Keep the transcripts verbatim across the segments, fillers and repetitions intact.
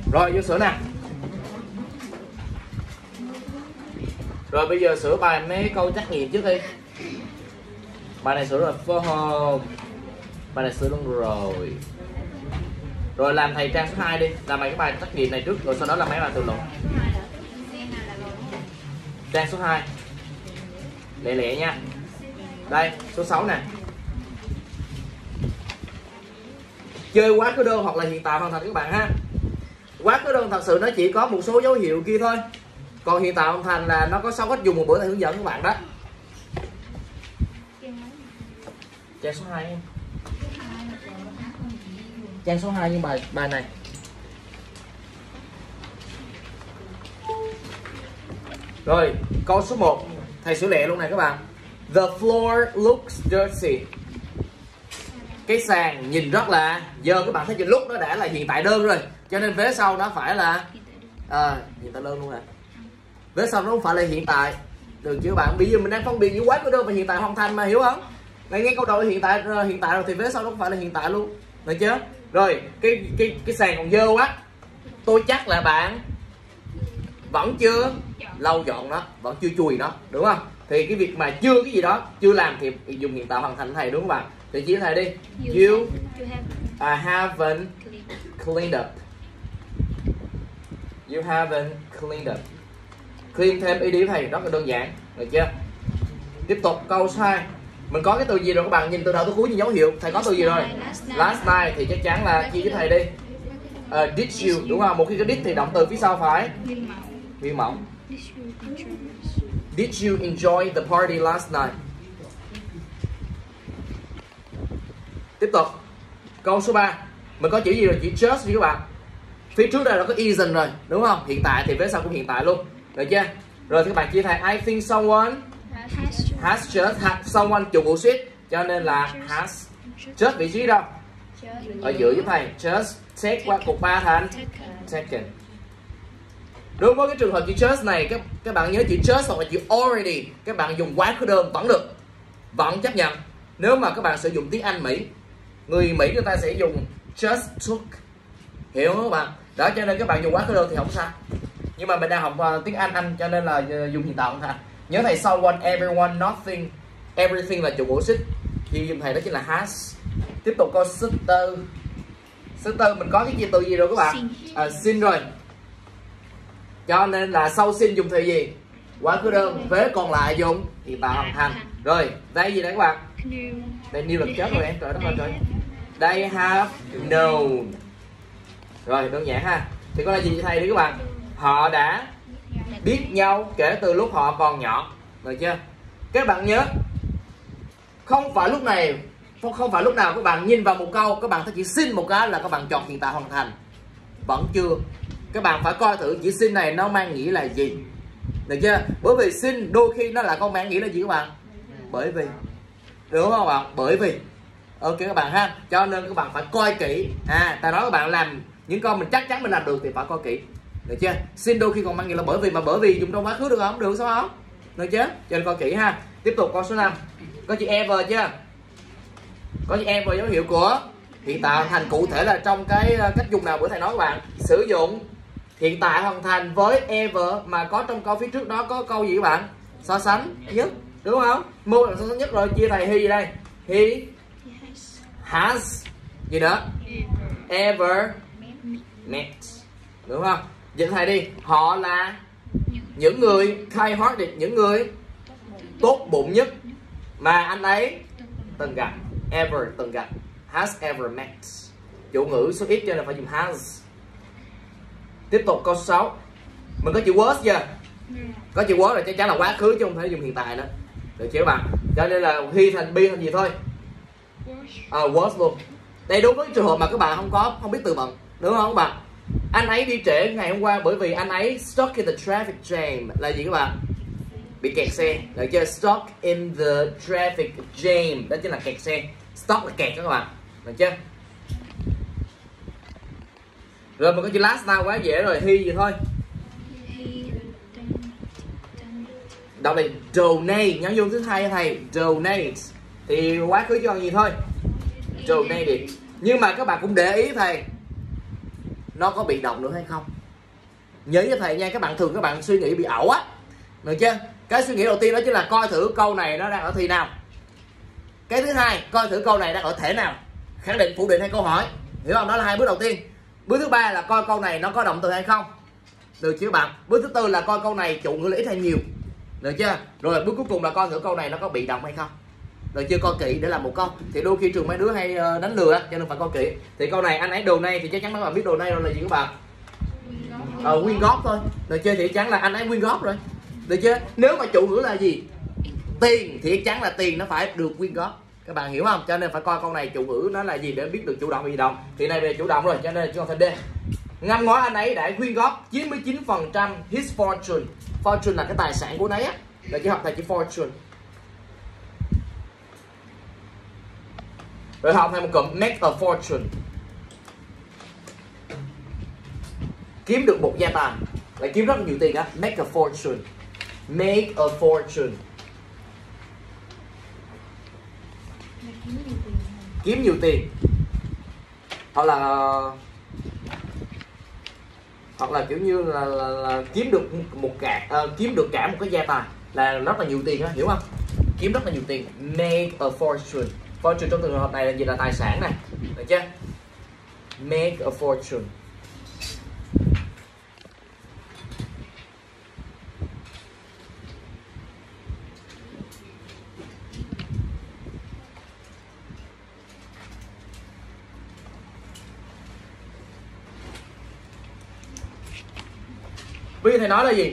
Rồi vô sửa nè. Rồi bây giờ sửa bài mấy câu trắc nghiệm trước đi. Bài này sửa rồi for home. Bài này sửa luôn rồi. Rồi làm thầy trang số hai đi. Làm mấy cái bài trắc nghiệm này trước rồi sau đó làm mấy bài tự luận. Trang số hai. Lẹ lẹ nha. Đây, số sáu nè. Chơi quá khứ đơn hoặc là hiện tại hoàn thành các bạn ha. Quá khứ đơn thật sự nó chỉ có một số dấu hiệu kia thôi. Còn hiện tại hoàn thành là nó có sáu cách dùng một bữa thầy hướng dẫn các bạn đó. Trang số hai em. Trang số hai như bài bài này. Rồi, câu số một thầy sửa lẹ luôn này các bạn. The floor looks dirty. Cái sàn nhìn rất là dơ. Các bạn thấy lúc nó đã là hiện tại đơn rồi, cho nên vế sau nó phải là à, hiện tại đơn luôn nè. Vế sau nó không phải là hiện tại, được chưa bạn? Bây giờ mình đang phân biệt giữa quá khứ đơn và hiện tại hoàn thành mà, hiểu không? Này nghe câu đầu hiện tại hiện tại rồi thì vế sau nó không phải là hiện tại luôn, được chưa? Rồi cái cái cái sàn còn dơ quá, tôi chắc là bạn vẫn chưa lau dọn nó, vẫn chưa chùi nó, đúng không? Thì cái việc mà chưa cái gì đó chưa làm thì dùng hiện tại hoàn thành thầy, đúng không bạn? Thì chỉ thầy đi. You uh, haven't cleaned up. You haven't cleaned up. Clean thêm ý đi thầy, rất là đơn giản, được chưa? Tiếp tục câu số hai. Mình có cái từ gì rồi các bạn, nhìn từ đầu tới cuối như dấu hiệu. Thầy có từ gì rồi? Last night thì chắc chắn là chia với thầy đi. Uh, did you, đúng không? Một khi có did thì động từ phía sau phải nguyên mẫu. Did you enjoy the party last night? Tiếp tục. Câu số ba. Mình có chữ gì rồi? Chữ just đi các bạn. Phía trước đây là có isn't rồi, đúng không? Hiện tại thì phía sau cũng hiện tại luôn, được chưa? Rồi thì các bạn chia thầy I think someone has just had someone chủ ngữ suýt, cho nên là has. Just vị trí đâu? Ở giữa với thầy. Just take qua cục ba thành taken. Đối với cái trường hợp chữ just này, các các bạn nhớ chữ just hoặc là chữ already, các bạn dùng quá khứ đơn vẫn được, vẫn chấp nhận. Nếu mà các bạn sử dụng tiếng Anh Mỹ, người Mỹ người ta sẽ dùng just took, hiểu không các bạn? Đó, cho nên các bạn dùng quá khứ đơn thì không sao. Nhưng mà mình đang học uh, tiếng Anh Anh cho nên là uh, dùng hiện tại không thành. Nhớ thầy someone, everyone, nothing, everything là chủ ngữ xích, thì dùng thầy đó chính là has. Tiếp tục câu số tư. Số tư mình có cái gì từ gì rồi các bạn? À, xin rồi. Cho nên là sau xin dùng từ gì? Quá khứ đơn. Vế còn lại dùng hiện tại hoàn thành. Rồi, đây gì đấy các bạn? Đây new là chết rồi em, trời đất ơi trời. They have known. Rồi, đơn giản ha. Thì có là gì thầy đi các bạn? Họ đã biết nhau kể từ lúc họ còn nhỏ, được chưa? Các bạn nhớ, không phải lúc này, không phải lúc nào các bạn nhìn vào một câu các bạn thấy chỉ xin một cái là các bạn chọn hiện tại hoàn thành, vẫn chưa. Các bạn phải coi thử chữ xin này nó mang nghĩa là gì, được chưa? Bởi vì xin đôi khi nó là không mang nghĩa là gì các bạn? Bởi vì, đúng không bạn? Bởi vì, ok các bạn ha. Cho nên các bạn phải coi kỹ. À, ta nói các bạn làm những câu mình chắc chắn mình làm được thì phải coi kỹ, được chưa? Xin đôi khi còn mang nghĩa là bởi vì, mà bởi vì dùng trong quá khứ được không? Được sao không? Được chưa? Cho nên coi kỹ ha. Tiếp tục câu số năm. Có chữ ever chưa? Có chữ ever dấu hiệu của hiện tại hoàn thành, cụ thể là trong cái cách dùng nào bữa thầy nói các bạn? Sử dụng hiện tại hoàn thành với ever mà có trong câu phía trước đó có câu gì các bạn? So sánh nhất, đúng không? Mô là so sánh nhất rồi, chia thầy he gì đây? He has gì nữa? Ever met, đúng không? Dịch thầy đi. Họ là những người kind-hearted, những người tốt bụng nhất mà anh ấy từng gặp. Ever từng gặp. Has ever met. Chủ ngữ số ít cho nên phải dùng has. Tiếp tục câu số sáu. Mình có chữ was chưa? Có chữ was là chắc chắn là quá khứ chứ không thể dùng hiện tại nữa, được chưa các bạn? Cho nên là he thành be thành gì thôi? À, was luôn. Đây đúng với trường hợp mà các bạn không có không biết từ vựng, đúng không các bạn? Anh ấy đi trễ ngày hôm qua bởi vì anh ấy stuck in the traffic jam là gì các bạn? Bị kẹt xe, được chưa? Stuck in the traffic jam, đó chính là kẹt xe. Stuck là kẹt các bạn, được chưa? Rồi mình có chữ last now quá dễ rồi, he gì thôi. Đọc này donate, nhấn vô thứ hai thầy, donate thì quá khứ cho gì thôi, donated. Nhưng mà các bạn cũng để ý thầy, nó có bị động nữa hay không. Nhớ cho thầy nha, các bạn thường các bạn suy nghĩ bị ẩu á, được chưa? Cái suy nghĩ đầu tiên đó chính là coi thử câu này nó đang ở thì nào. Cái thứ hai, coi thử câu này đang ở thể nào, khẳng định, phủ định hay câu hỏi, hiểu không? Đó là hai bước đầu tiên. Bước thứ ba là coi câu này nó có động từ hay không, được chưa bạn? Bước thứ tư là coi câu này chủ ngữ là ít hay nhiều, được chưa? Rồi bước cuối cùng là coi thử câu này nó có bị động hay không, được chưa? Coi kỹ để làm một câu. Thì đôi khi trường mấy đứa hay đánh lừa á, cho nên phải coi kỹ. Thì câu này anh ấy đồ này thì chắc chắn các bạn biết đồ này rồi là gì các bạn? Ờ, quyên góp thôi, được chưa? Thì chắc chắn là anh ấy quyên góp rồi, được chưa? Nếu mà chủ ngữ là gì? Tiền thì chắc chắn là tiền nó phải được quyên góp, các bạn hiểu không? Cho nên phải coi câu này chủ ngữ nó là gì để biết được chủ động bị động. Thì này về chủ động rồi, cho nên chúng ta phải D. Năm ngoái anh ấy đã quyên góp chín mươi chín phần trăm his fortune. Fortune là cái tài sản của anh ấy á, là chỉ học thầy chỉ fortune. Rồi học thêm một cụm make a fortune, kiếm được một gia tài, là kiếm rất nhiều tiền á. Make a fortune, make a fortune, kiếm nhiều tiền, hoặc là hoặc là kiểu như là, là, là kiếm được một cả uh, kiếm được cả một cái gia tài, là rất là nhiều tiền á, hiểu không? Kiếm rất là nhiều tiền, make a fortune. Fortune trong trường hợp này là gì? Là tài sản này, được chưa? Make a fortune. Bây giờ thầy nói là gì?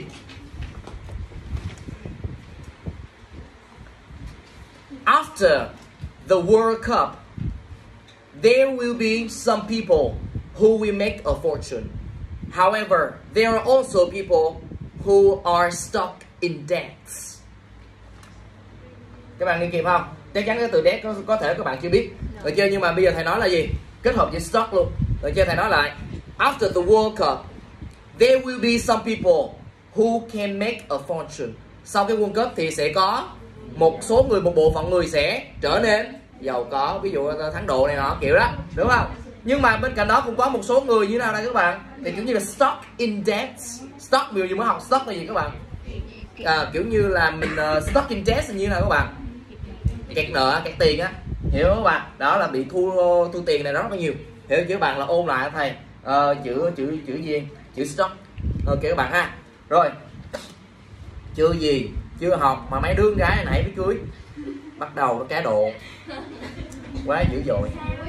After the World Cup, there will be some people who will make a fortune. However, there are also people who are stuck in debts. Các bạn nghe kịp không? Chắc chắn cái từ debt có, có thể các bạn chưa biết, được chưa? Nhưng mà bây giờ thầy nói là gì? Kết hợp với stuck luôn, được chưa? Thầy nói lại, after the World Cup, there will be some people who can make a fortune. Sau cái World Cup thì sẽ có một số người, một bộ phận người sẽ trở nên giàu có, ví dụ thắng độ này nọ kiểu đó, đúng không? Nhưng mà bên cạnh đó cũng có một số người như nào đây các bạn? Thì kiểu như là stuck in debt. Stuck, ví dụ mới học stuck là gì các bạn? À, kiểu như là mình uh, stuck in debt là như nào các bạn? Kẹt nợ, kẹt tiền á, hiểu không các bạn? Đó là bị thu thu tiền này rất là nhiều, hiểu chứ? Các bạn là ôn lại thầy uh, chữ chữ chữ gì? Chữ stuck. Ok các bạn ha. Rồi, chưa gì chưa học mà mấy đứa con gái nãy mới cưới, bắt đầu nó cá độ quá dữ dội.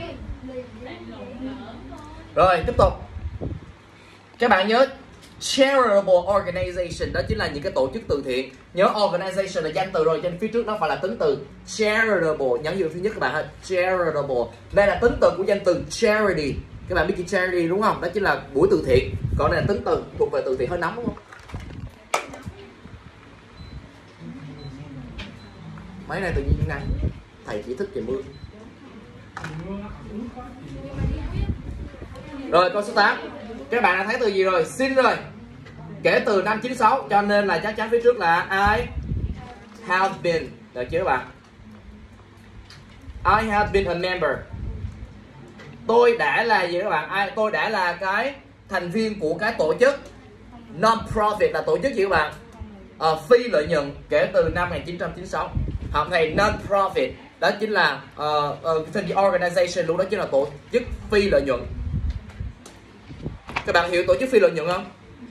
Rồi tiếp tục, các bạn nhớ charitable organization, đó chính là những cái tổ chức từ thiện. Nhớ organization là danh từ rồi, trên phía trước nó phải là tính từ charitable. Nhấn vô thứ nhất các bạn ha, charitable. Đây là tính từ của danh từ charity. Các bạn biết chữ charity đúng không? Đó chính là buổi từ thiện. Còn đây là tính từ thuộc về từ thiện, hơi nóng đúng không? Mấy này tự nhiên như này, thầy chỉ thích trời mưa. Rồi câu số tám, các bạn đã thấy từ gì rồi? Sin rồi, kể từ năm chín sáu, cho nên là chắc chắn phía trước là I have been, được chưa các bạn? I have been a member. Tôi đã là gì các bạn? Ai? Tôi đã là cái thành viên của cái tổ chức non-profit, là tổ chức gì các bạn? À, phi lợi nhuận, kể từ năm một nghìn chín trăm chín mươi sáu. Học thầy non-profit, đó chính là uh, uh, organization luôn, đó chính là tổ chức phi lợi nhuận. Các bạn hiểu tổ chức phi lợi nhuận không?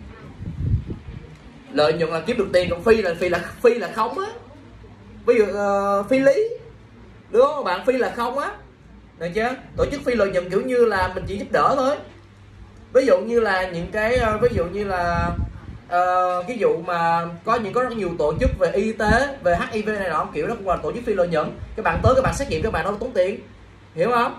Lợi nhuận là kiếm được tiền, còn phi là phi là phi là không á. Ví dụ uh, phi lý, đúng không các bạn? Phi là không á, được chưa? Tổ chức phi lợi nhuận kiểu như là mình chỉ giúp đỡ thôi. Ví dụ như là những cái ví dụ như là uh, ví dụ mà có những có rất nhiều tổ chức về y tế, về hát i vê này nọ, kiểu đó cũng là tổ chức phi lợi nhuận. Các bạn tới các bạn xét nghiệm, các bạn đâu tốn tiền, hiểu không?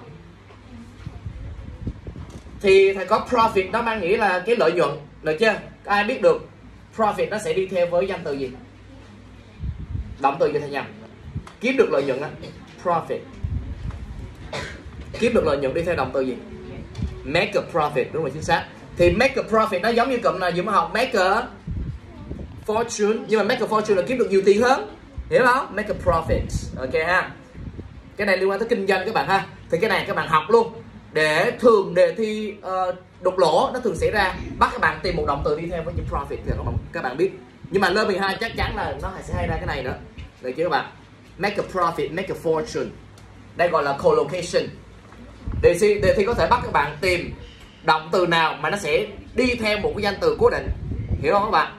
Thì thầy có profit, nó mang nghĩa là cái lợi nhuận, được chưa? Ai biết được profit nó sẽ đi theo với danh từ gì? Động từ gì thầy nhầm? Kiếm được lợi nhuận á, profit. Kiếm được lợi nhuận đi theo động từ gì? Make a profit, đúng rồi, chính xác. Thì make a profit nó giống như cụm là dùng học make a fortune, nhưng mà make a fortune là kiếm được nhiều tiền hơn, hiểu không? Make a profit, ok ha. Cái này liên quan tới kinh doanh các bạn ha. Thì cái này các bạn học luôn, để thường đề thi uh, đục lỗ nó thường xảy ra, bắt các bạn tìm một động từ đi theo với chữ profit thì các bạn các bạn biết. Nhưng mà level mười hai chắc chắn là nó sẽ hay ra cái này nữa, được chưa các bạn? Make a profit, make a fortune. Đây gọi là collocation. Đề thi, đề thi có thể bắt các bạn tìm động từ nào mà nó sẽ đi theo một cái danh từ cố định, hiểu không các bạn?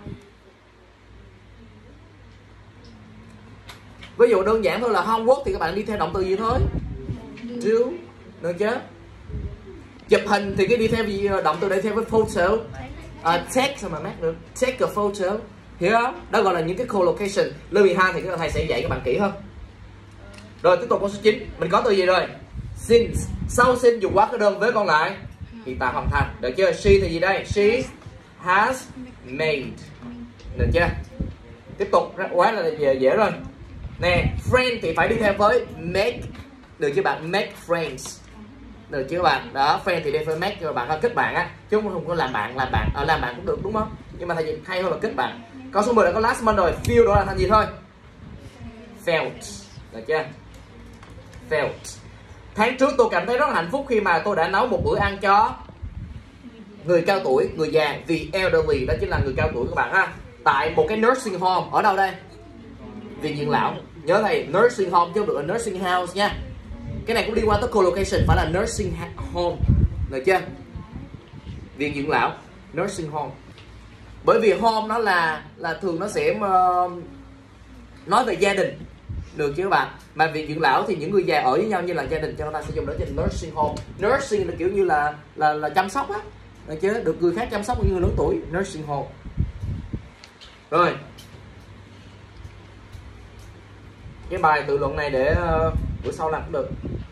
Ví dụ đơn giản thôi là homework thì các bạn đi theo động từ gì thôi? Do, được chưa? Chụp hình thì cái đi theo gì, động từ đây theo với photo. Uh, take sao mà mát được, take a photo, hiểu không? Đó gọi là những cái collocation. Lớp mười hai thì các thầy sẽ dạy các bạn kỹ hơn. Rồi tiếp tục câu số chín, mình có từ gì rồi? Since, sau since dùng quá khứ đơn với con lại hiện tại hoàn thành, được chưa? She thì gì đây? She has made, được chưa? Tiếp tục quá là dễ, dễ rồi. Nè, friend thì phải đi theo với make, được chưa bạn? Make friends, được chưa bạn? Đó, friend thì đi với make cho bạn kết bạn á, chứ không có làm bạn, làm bạn, ở làm bạn cũng được đúng không? Nhưng mà thầy hay hơn là kết bạn. Câu số mười là có last month rồi, feel đó là thành gì thôi? Felt, được chưa? Felt. Tháng trước tôi cảm thấy rất là hạnh phúc khi mà tôi đã nấu một bữa ăn cho người cao tuổi, người già, vì elderly, đó chính là người cao tuổi các bạn ha. Tại một cái nursing home, ở đâu đây? Viện dưỡng lão. Nhớ thầy, nursing home chứ không được là nursing house nha. Cái này cũng liên quan tới collocation, phải là nursing home, được chưa? Viện dưỡng lão, nursing home. Bởi vì home nó là là thường nó sẽ uh, nói về gia đình, được chứ các bạn? Mà viện dưỡng lão thì những người già ở với nhau như là gia đình, cho người ta sẽ dùng đó trên nursing home. Nursing là kiểu như là là là chăm sóc á, được chứ? Được người khác chăm sóc như người lớn tuổi, nursing home. Rồi. Cái bài tự luận này để uh, bữa sau làm cũng được.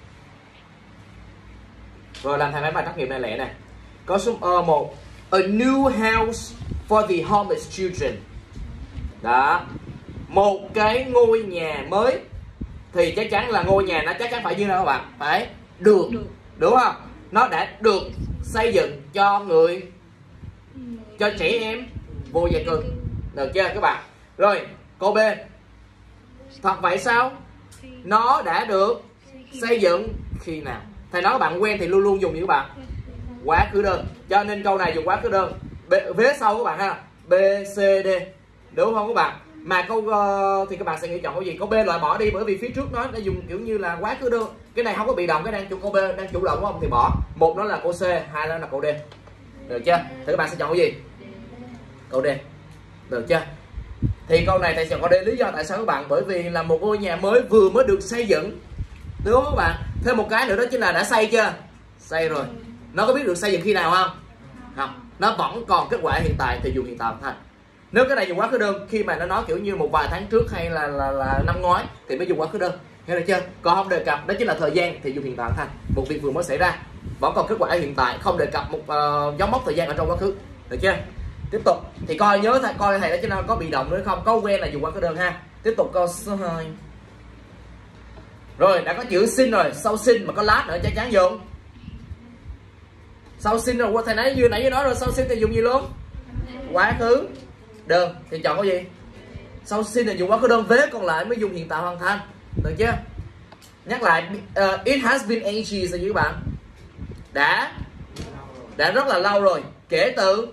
Rồi làm thầy mấy bài trắc nghiệm này lẹ nè. Có số uh, một, a new house for the homeless children. Đó. Một cái ngôi nhà mới thì chắc chắn là ngôi nhà nó chắc chắn phải như nào các bạn? Phải được, được, đúng không? Nó đã được xây dựng cho người, cho trẻ em vô gia cư, được chưa các bạn? Rồi câu B, thật vậy sao? Nó đã được xây dựng khi nào? Thầy nói các bạn quen thì luôn luôn dùng như các bạn quá khứ đơn, cho nên câu này dùng quá khứ đơn. B, vế sau các bạn ha, B, C, D, đúng không các bạn? Mà câu uh, thì các bạn sẽ nghĩ chọn câu gì? Câu B loại bỏ đi, bởi vì phía trước nó đã dùng kiểu như là quá khứ đơn, cái này không có bị động, cái đang chủ câu B đang chủ động đúng không? Thì bỏ. Một nó là câu C, hai nó là câu D, được chưa? Thì các bạn sẽ chọn cái gì? Câu D, được chưa? Thì câu này thầy sẽ có đây lý do tại sao các bạn, bởi vì là một ngôi nhà mới vừa mới được xây dựng, đúng không các bạn? Thêm một cái nữa đó chính là đã xây chưa? Xây rồi. Nó có biết được xây dựng khi nào không? Không. Nó vẫn còn kết quả hiện tại thì dùng hiện tại hoàn thành. Nếu cái này dùng quá khứ đơn khi mà nó nói kiểu như một vài tháng trước hay là là, là năm ngoái thì mới dùng quá khứ đơn, hiểu được chưa? Còn không đề cập đó chính là thời gian thì dùng hiện tại hoàn thành. Một việc vừa mới xảy ra vẫn còn kết quả ở hiện tại, không đề cập một uh, dấu mốc thời gian ở trong quá khứ, được chưa? Tiếp tục thì coi nhớ thầy coi thầy đó chứ nó có bị động nữa không, có quen là dùng quá khứ đơn ha. Tiếp tục câu số hai. Rồi đã có chữ sin rồi, sau sin mà có last nữa chắc chắn dùng sau sin rồi. Thầy nãy vừa nãy vừa nói rồi, sau sin thì dùng gì luôn? Quá khứ đơn. Thì chọn cái gì? Sau sin là dùng quá khứ đơn, vế còn lại mới dùng hiện tại hoàn thành, được chưa? Nhắc lại, uh, it has been ages rồi các bạn, đã đã rất là lâu rồi, kể từ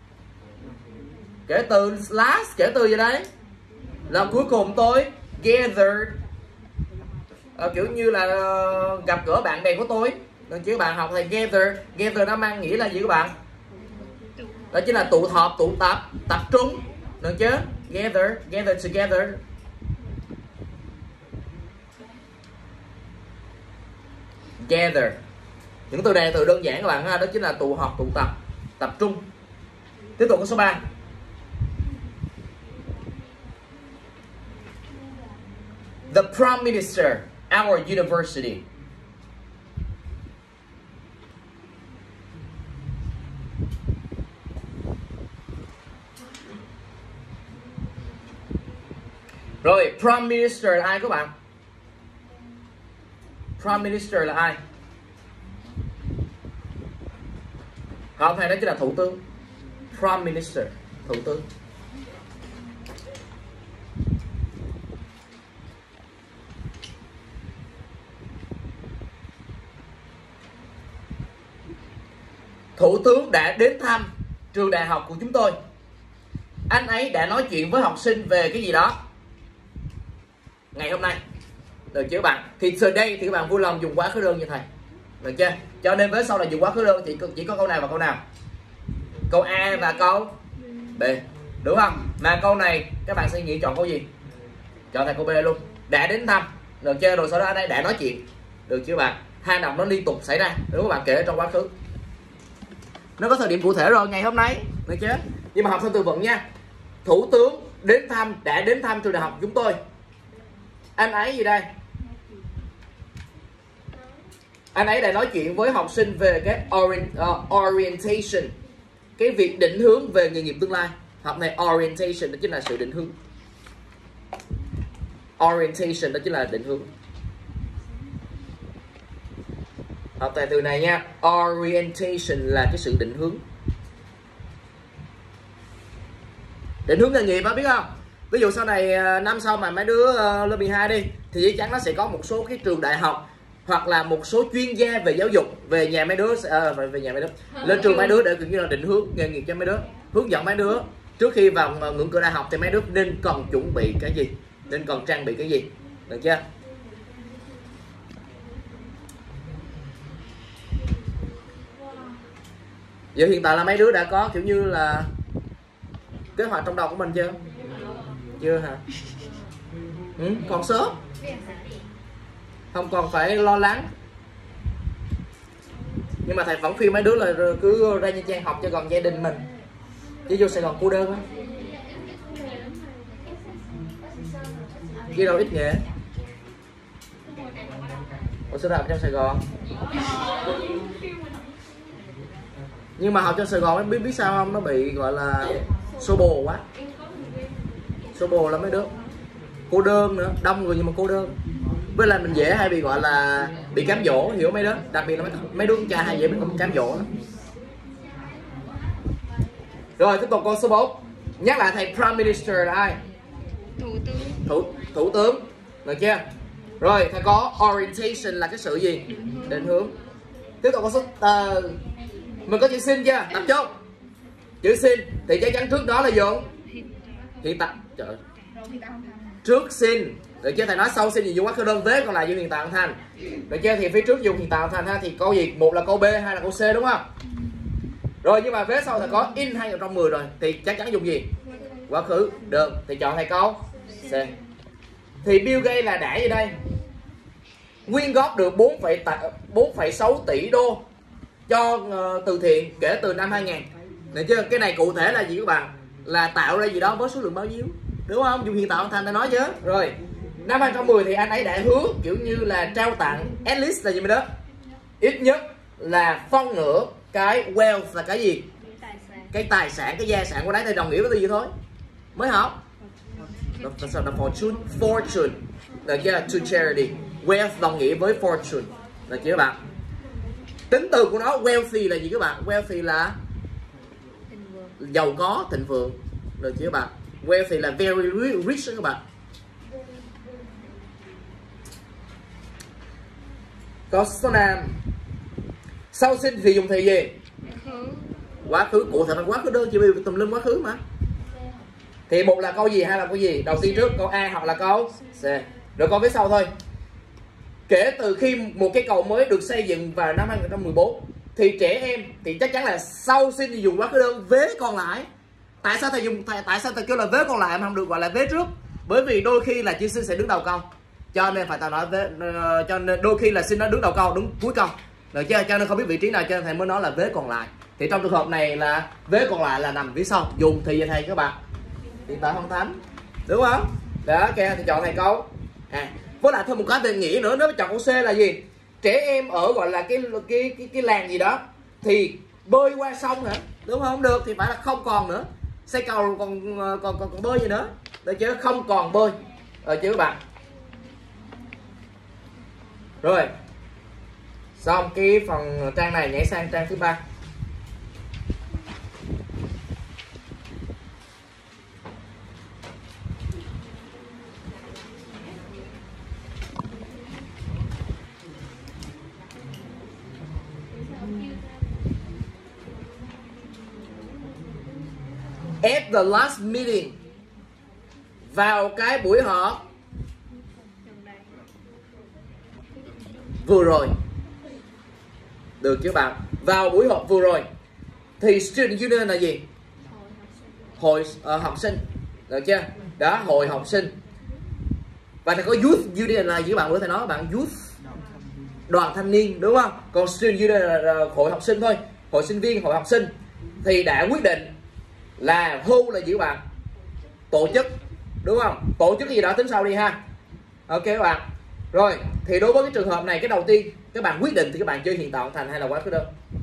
kể từ last, kể từ gì đấy là cuối cùng tôi gathered, uh, kiểu như là uh, gặp gỡ bạn bè của tôi, được chứ? Bạn học thầy gather, gather nó mang nghĩa là gì các bạn? Đó chính là tụ họp, tụ tập, tập trung, được chứ? Gather, gather together. Gather. Những từ này từ đơn giản các bạn ha, đó chính là tụ họp, tụ tập, tập trung. Tiếp tục câu số ba. The Prime Minister, our university. Rồi, Prime Minister là ai các bạn? Prime Minister là ai? Không, hay đó chính là thủ tướng. Prime Minister, thủ tướng. Thủ tướng đã đến thăm trường đại học của chúng tôi. Anh ấy đã nói chuyện với học sinh về cái gì đó ngày hôm nay. Được chưa các bạn? Thì today thì các bạn vui lòng dùng quá khứ đơn như thầy. Được chưa? Cho nên với sau là dùng quá khứ đơn thì chỉ có câu nào và câu nào? Câu A và câu B. Đúng không? Mà câu này các bạn sẽ nghĩ chọn câu gì? Chọn thành câu B luôn. Đã đến thăm. Được chưa? Rồi sau đó anh ấy đã nói chuyện. Được chưa bạn? Hai động nó liên tục xảy ra. Đúng không các bạn? Kể trong quá khứ. Nó có thời điểm cụ thể rồi, ngày hôm nay. Được chưa? Nhưng mà học theo từ vựng nha. Thủ tướng đến thăm, đã đến thăm trường đại học chúng tôi. Anh ấy gì đây? Anh ấy đã nói chuyện với học sinh về cái orient, uh, orientation, cái việc định hướng về nghề nghiệp tương lai. Học này orientation đó chính là sự định hướng. Orientation đó chính là định hướng. Học tại từ này nha. Orientation là cái sự định hướng. Định hướng nghề nghiệp đó biết không? Ví dụ sau này năm sau mà mấy đứa uh, lớp mười hai đi thì chắc chắn nó sẽ có một số cái trường đại học hoặc là một số chuyên gia về giáo dục về nhà mấy đứa à, về nhà mấy đứa lên trường mấy đứa để cũng như là định hướng nghề nghiệp cho mấy đứa, hướng dẫn mấy đứa trước khi vào ngưỡng cửa đại học thì mấy đứa nên cần chuẩn bị cái gì, nên cần trang bị cái gì, được chưa? Giờ hiện tại là mấy đứa đã có kiểu như là kế hoạch trong đầu của mình chưa? Chưa hả? Ừ, còn sớm, không còn phải lo lắng. Nhưng mà thầy vẫn khuyên mấy đứa là cứ ra Nha Trang học cho gần gia đình mình, chứ vô Sài Gòn cô đơn á, chứ đâu ít nghề. Ủa sao học trong Sài Gòn? Nhưng mà học trong Sài Gòn biết biết sao không, nó bị gọi là xô bồ quá, xô bồ là mấy đứa cô đơn nữa, đông người nhưng mà cô đơn, với lại mình dễ hay bị gọi là bị cám dỗ, hiểu mấy đứa, đặc biệt là mấy, mấy đứa con trai hay dễ bị cám dỗ lắm. Rồi tiếp tục câu số bốn, nhắc lại thầy Prime Minister là ai? Thủ tướng. Thủ, thủ tướng, được chưa? Rồi thầy có orientation là cái sự gì? Định hướng. Tiếp tục câu số uh, mình có chữ sin chưa? Tập trung. Chữ sin thì chắc chắn trước đó là dùng hiện tại. Trời, trước sin, được chưa? Thầy nói sau sin thì dùng quá khứ đơn, vế còn lại dùng hiện tại âm thanh, được chưa? Thì phía trước dùng hiện tại âm thanh ha, thì câu gì? Một là câu B, hai là câu C, đúng không? Rồi nhưng mà vế sau thầy có in hai trong mười rồi thì chắc chắn dùng gì? Quá khứ đơn, thì chọn thầy câu C. Thì Bill Gates là đã gì đây? Quyên góp được bốn phẩy sáu tỷ đô cho uh, từ thiện kể từ năm hai nghìn. Được chưa? Cái này cụ thể là gì các bạn? Là tạo ra gì đó với số lượng bao nhiêu, đúng không? Dùng hiện tại âm thanh ta nói chứ. Rồi năm hai không một không thì anh ấy đã hứa kiểu như là trao tặng at least là gì mà đó, ít nhất là phân nửa cái wealth là cái gì? Cái tài sản, cái gia sản của đấy thì đồng nghĩa với từ gì thôi mới học. The fortune, fortune, được chưa? To charity. Wealth đồng nghĩa với fortune, được chưa các bạn? Tính từ của nó wealthy là gì các bạn? Wealthy là giàu có, thịnh vượng, được chưa các bạn? Wealthy là very rich đó các bạn. Câu số năm, sau sinh thì dùng thì gì? Quá khứ, cụ thể là quá khứ đơn, chỉ vì tùm lum quá khứ mà. Thì một là câu gì, hai là câu gì? Đầu tiên trước câu A hoặc là câu C. Rồi câu phía sau thôi. Kể từ khi một cái cầu mới được xây dựng vào năm hai không một bốn thì trẻ em thì chắc chắn là sau sinh thì dùng quá khứ đơn, vế còn lại. Tại sao thầy dùng tại, tại sao thầy kêu là vế còn lại mà không được gọi là vế trước? Bởi vì đôi khi là chữ sinh sẽ đứng đầu câu, cho nên phải ta nói vế, uh, cho nên đôi khi là sinh nó đứng đầu câu, đứng cuối câu, được chưa? Cho nên không biết vị trí nào cho nên thầy mới nói là vế còn lại. Thì trong trường hợp này là vế còn lại là nằm phía sau, dùng thì thầy các bạn hiện tại phong thánh, đúng không? Đó, ok thì chọn thầy câu à. Với lại thêm một cái tình nghĩa nữa, nếu chọn câu C là gì? Trẻ em ở gọi là cái cái cái cái làng gì đó thì bơi qua sông hả? Đúng không? Không được thì phải là không còn nữa. Xây cầu còn còn còn, còn bơi gì nữa? Được chưa? Không còn bơi. Rồi chưa các bạn? Rồi. Xong cái phần trang này nhảy sang trang thứ ba. At the last meeting, vào cái buổi họp vừa rồi. Được chưa bạn? Vào buổi họp vừa rồi. Thì student union là gì? Hội uh, học sinh. Được chưa? Đó, hội học sinh. Và có youth union là gì bạn? Bữa thầy nói bạn, youth đoàn thanh niên, đúng không? Còn student union là, là hội học sinh thôi, hội sinh viên, hội học sinh. Thì đã quyết định là who là gì các bạn? Tổ chức, đúng không? Tổ chức gì đó tính sau đi ha. Ok các bạn. Rồi, thì đối với cái trường hợp này, cái đầu tiên các bạn quyết định thì các bạn chơi hiện tại hoàn thành hay là quá khứ đơn?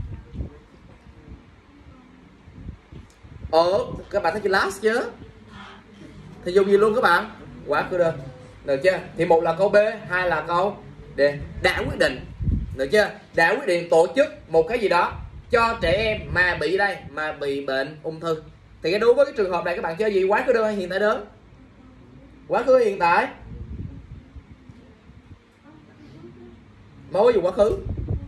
Ở các bạn thấy chữ last chứ? Thì dùng gì luôn các bạn? Quá khứ đơn. Được chưa? Thì một là câu B, hai là câu D. Đã quyết định. Được chưa? Đã quyết định tổ chức một cái gì đó cho trẻ em mà bị đây, mà bị bệnh ung thư. Thì cái đối với cái trường hợp này các bạn chơi gì? Quá khứ đơn hay hiện tại đơn? Quá khứ hay hiện tại? Mới dùng quá khứ.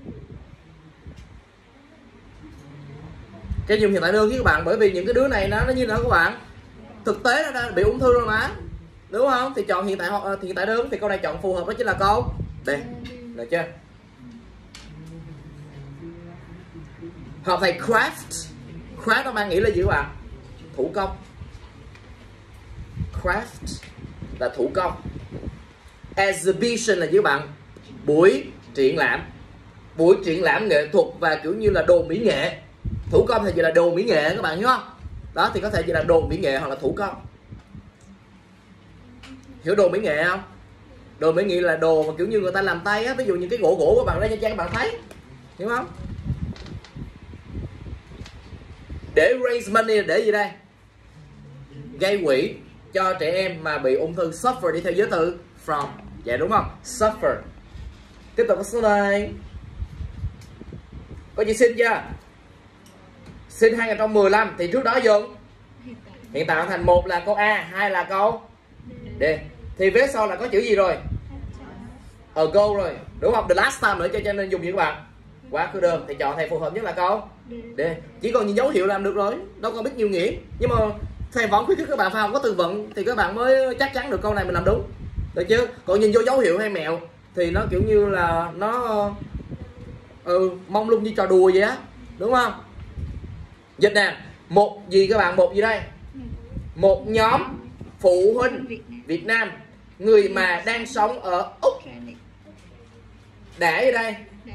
Cái dùng hiện tại đơn với các bạn, bởi vì những cái đứa này nó nó như nào các bạn? Thực tế nó đã bị ung thư rồi mà. Đúng không? Thì chọn hiện tại hoặc hiện tại đơn, thì câu này chọn phù hợp đó chính là câu D. Được chưa? Học thầy craft. Craft nó mang nghĩa là gì các bạn? Thủ công. Craft là thủ công. Exhibition là gì các bạn? Buổi triển lãm. Buổi triển lãm nghệ thuật và kiểu như là đồ mỹ nghệ. Thủ công thì chỉ là đồ mỹ nghệ các bạn hiểu không? Đó thì có thể chỉ là đồ mỹ nghệ hoặc là thủ công. Hiểu đồ mỹ nghệ không? Đồ mỹ nghệ là đồ mà kiểu như người ta làm tay á, ví dụ như cái gỗ gỗ của bạn đây cho các bạn thấy. Hiểu không? Để raise money để gì đây? Gây quỹ cho trẻ em mà bị ung thư. Suffer đi theo giới từ from. Dạ đúng không? Suffer. Tiếp tục số này. Có gì xin chưa? Xin hai không một lăm thì trước đó dùng hiện tại hoàn thành. Một là câu A, hai là câu D. Thì vế sau là có chữ gì rồi? Ago rồi, đúng không? The last time nữa, cho cho nên dùng gì các bạn? Quá khứ đơn. Thì chọn thầy phù hợp nhất là câu D. Chỉ còn nhìn dấu hiệu làm được rồi, đâu còn biết nhiều nghĩa. Nhưng mà thầy vẫn khuyến khích các bạn phải không có từ vựng thì các bạn mới chắc chắn được câu này mình làm đúng. Được chưa? Còn nhìn vô dấu hiệu hay mẹo thì nó kiểu như là nó ừ, mông lung như trò đùa vậy á, đúng không? Dịch nè, một gì các bạn? Một gì đây? Một nhóm phụ huynh Việt Nam, người mà đang sống ở Úc đã ở đây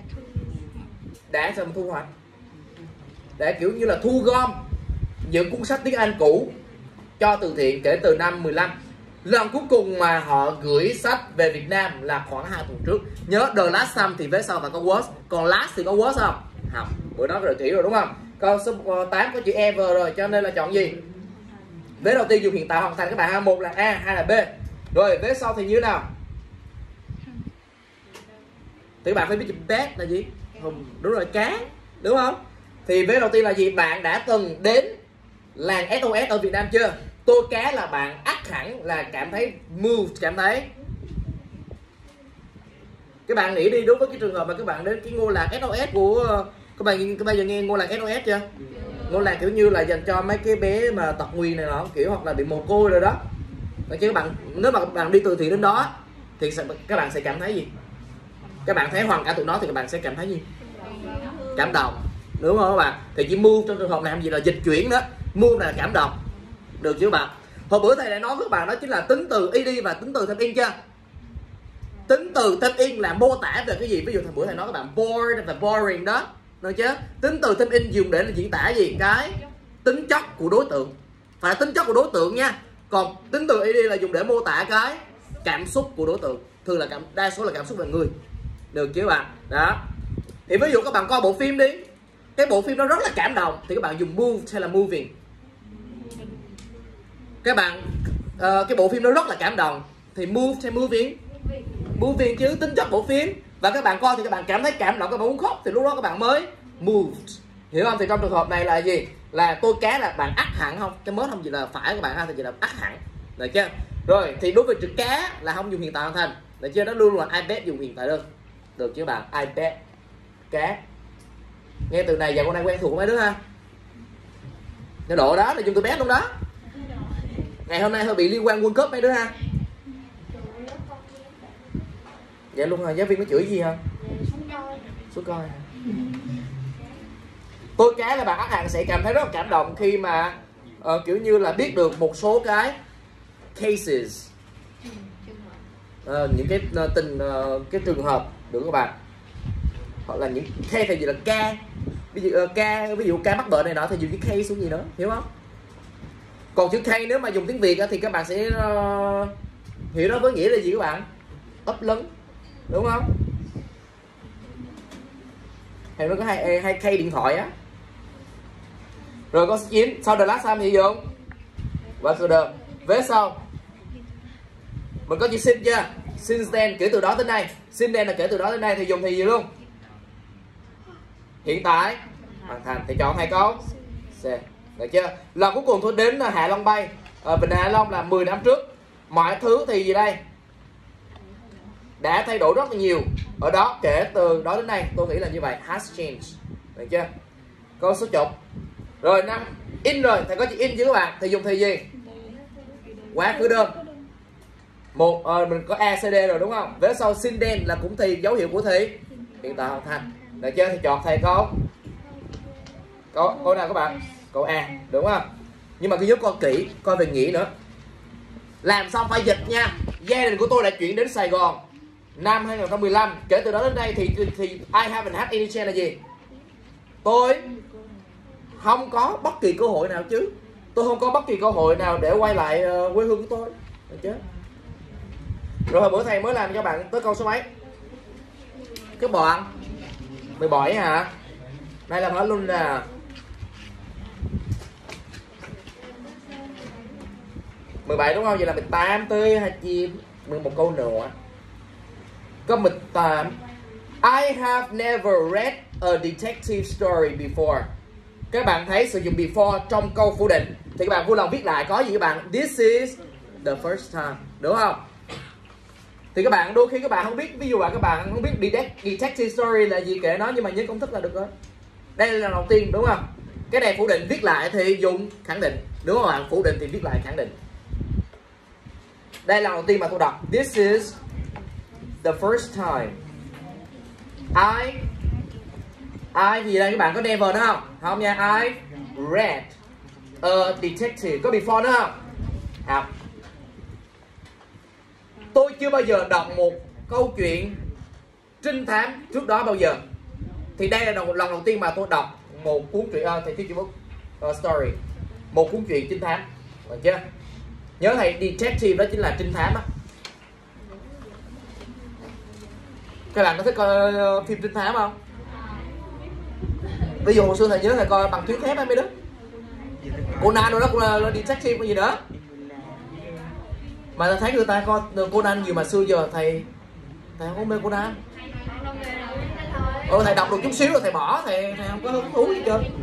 đã xong thu hoạch, để kiểu như là thu gom những cuốn sách tiếng Anh cũ cho từ thiện kể từ năm mười lăm. Lần cuối cùng mà họ gửi sách về Việt Nam là khoảng hai tuần trước. Nhớ the last time thì vế sau phải có was, còn last thì có was không? Không, bữa đó rồi kỹ rồi đúng không? Câu số tám có chữ ever rồi, cho nên là chọn gì? Vế đầu tiên dùng hiện tại hoàn thành các bạn ha. Một là A, hai là B. Rồi vế sau thì như thế nào? Thì các bạn phải biết chữ bet là gì? Đúng rồi, cá, đúng không? Thì vế đầu tiên là gì? Bạn đã từng đến làng ét o ét ở Việt Nam chưa? Tôi cá là bạn ắt hẳn là cảm thấy moved, cảm thấy. Các bạn nghĩ đi, đối với cái trường hợp mà các bạn đến cái ngôi làng ét o ét của các bạn, các bạn giờ nghe ngôi làng ét o ét chưa? Ngôi làng kiểu như là dành cho mấy cái bé mà tật nguyền này nọ, kiểu hoặc là bị mồ côi rồi đó. Chứ các bạn nếu mà các bạn đi từ thiện đến đó thì các bạn sẽ cảm thấy gì? Các bạn thấy hoàn cảnh tụi nó thì các bạn sẽ cảm thấy gì? Cảm động, đúng không các bạn? Thì chỉ move trong trường hợp này làm gì là dịch chuyển đó. Move là cảm động. Được chưa bạn? Hồi bữa thầy đã nói với các bạn đó chính là tính từ ed và tính từ thêm in chưa? Tính từ thêm in là mô tả về cái gì? Ví dụ hồi bữa thầy nói các bạn bored và boring đó, được chưa? Tính từ thêm in dùng để là diễn tả gì? Cái tính chất của đối tượng. Phải là tính chất của đối tượng nha. Còn tính từ ed là dùng để mô tả cái cảm xúc của đối tượng. Thường là cảm, đa số là cảm xúc về người. Được chưa bạn? Đó. Thì ví dụ các bạn coi bộ phim đi, cái bộ phim nó rất là cảm động thì các bạn dùng moved hay là moving. Các bạn uh, cái bộ phim nó rất là cảm động thì moved hay moving? Moving chứ, tính chất bộ phim. Và các bạn coi thì các bạn cảm thấy cảm động, các bạn muốn khóc thì lúc đó các bạn mới moved. Hiểu không? Thì trong trường hợp này là gì? Là tôi cá là bạn ắt hẳn không? Cái mớt không gì là phải các bạn ha, thì gì là ắt hẳn. Được chưa? Rồi thì đối với chữ cá là không dùng hiện tại hoàn thành. Được chưa? Nó luôn là I bet dùng hiện tại đơn. Được chưa bạn? I bet. Cá. Nghe từ này giờ con đang quen thuộc của mấy đứa ha. Cái độ đó là dùng từ bé luôn đó. Ngày hôm nay hơi bị liên quan World Cup mấy đứa ha. Vậy luôn hả? Giáo viên có chửi gì không? Số coi. Tôi cái là bạn ác hàng sẽ cảm thấy rất là cảm động khi mà uh, kiểu như là biết được một số cái cases, uh, những cái uh, tình uh, cái trường hợp được các bạn, hoặc là những case thì gì là ca, ví dụ uh, ca ví dụ ca mắc bệnh này nọ thì dùng cái case xuống gì nữa, hiểu không? Còn chữ case nếu mà dùng tiếng Việt thì các bạn sẽ uh, hiểu nó với nghĩa là gì các bạn? Ấp lấn, đúng không? Thì nó có hai hai case điện thoại á. Rồi câu số chín, sau the last time gì dùng? Và từ the vế sau mình có chữ since chưa? Since then, kể từ đó tới nay. Since then là kể từ đó tới nay thì dùng thì gì luôn? Hiện tại hoàn thành thì chọn hai câu C. Được chưa? Lần cuối cùng tôi đến Hạ Long bay ở Vịnh Hạ Long là mười năm trước. Mọi thứ thì gì đây? Đã thay đổi rất là nhiều. Ở đó kể từ đó đến nay tôi nghĩ là như vậy, has changed. Được chưa? Câu số chục. Rồi năm in rồi, thầy có chữ in chứ các bạn, thì dùng thì gì? Quá khứ đơn. Một uh, mình có a xê đê rồi đúng không? Vế sau since then là cũng thì dấu hiệu của thì hiện tại hoàn thành. Được chưa? Thì chọn thầy câu câu câu nào các bạn? Câu A, đúng không? Nhưng mà cứ nhớ coi kỹ, coi về nghĩa nữa. Làm xong phải dịch nha. Gia đình của tôi đã chuyển đến Sài Gòn năm hai không một lăm. Kể từ đó đến đây thì thì I haven't had any chance là gì? Tôi không có bất kỳ cơ hội nào chứ. Tôi không có bất kỳ cơ hội nào để quay lại uh, quê hương của tôi. Được chưa? Rồi hồi bữa thầy mới làm cho bạn tới câu số mấy? Cái bọn mười bảy hả? Đây là hết luôn nè. mười bảy đúng không? Vậy là mười tám tới hai chim. mười một câu nữa. Có mười tám. I have never read a detective story before. Các bạn thấy sử dụng before trong câu phủ định thì các bạn vui lòng viết lại có gì các bạn? This is the first time, đúng không? Thì các bạn đôi khi các bạn không biết, ví dụ là các bạn không biết detective story là gì kể nó, nhưng mà nhớ công thức là được rồi. Đây là lần đầu tiên đúng không? Cái này phủ định viết lại thì dùng khẳng định, đúng không bạn? Phủ định thì viết lại khẳng định. Đây là lần đầu tiên mà tôi đọc this is the first time I I gì đây các bạn có never nữa không? Không nha, I read a detective. Có before nữa không? Không. Tôi chưa bao giờ đọc một câu chuyện trinh thám trước đó bao giờ. Thì đây là lần đầu tiên mà tôi đọc một cuốn truyện uh, thì book uh, story, một cuốn truyện trinh thám. Được chưa? Nhớ thầy, detective đó chính là trinh thám á. Các bạn có thích coi uh, phim trinh thám không? Ví dụ hồi xưa thầy nhớ thầy coi Bằng Tuyết Thép á mấy đứa. Conan rồi đó cũng là, là detective cái gì đó. Mà thấy người ta coi Conan nhiều mà xưa giờ thầy thầy không có mê Conan. Ừ, thầy đọc được chút xíu rồi thầy bỏ, thầy, thầy không có hứng thú gì trơn.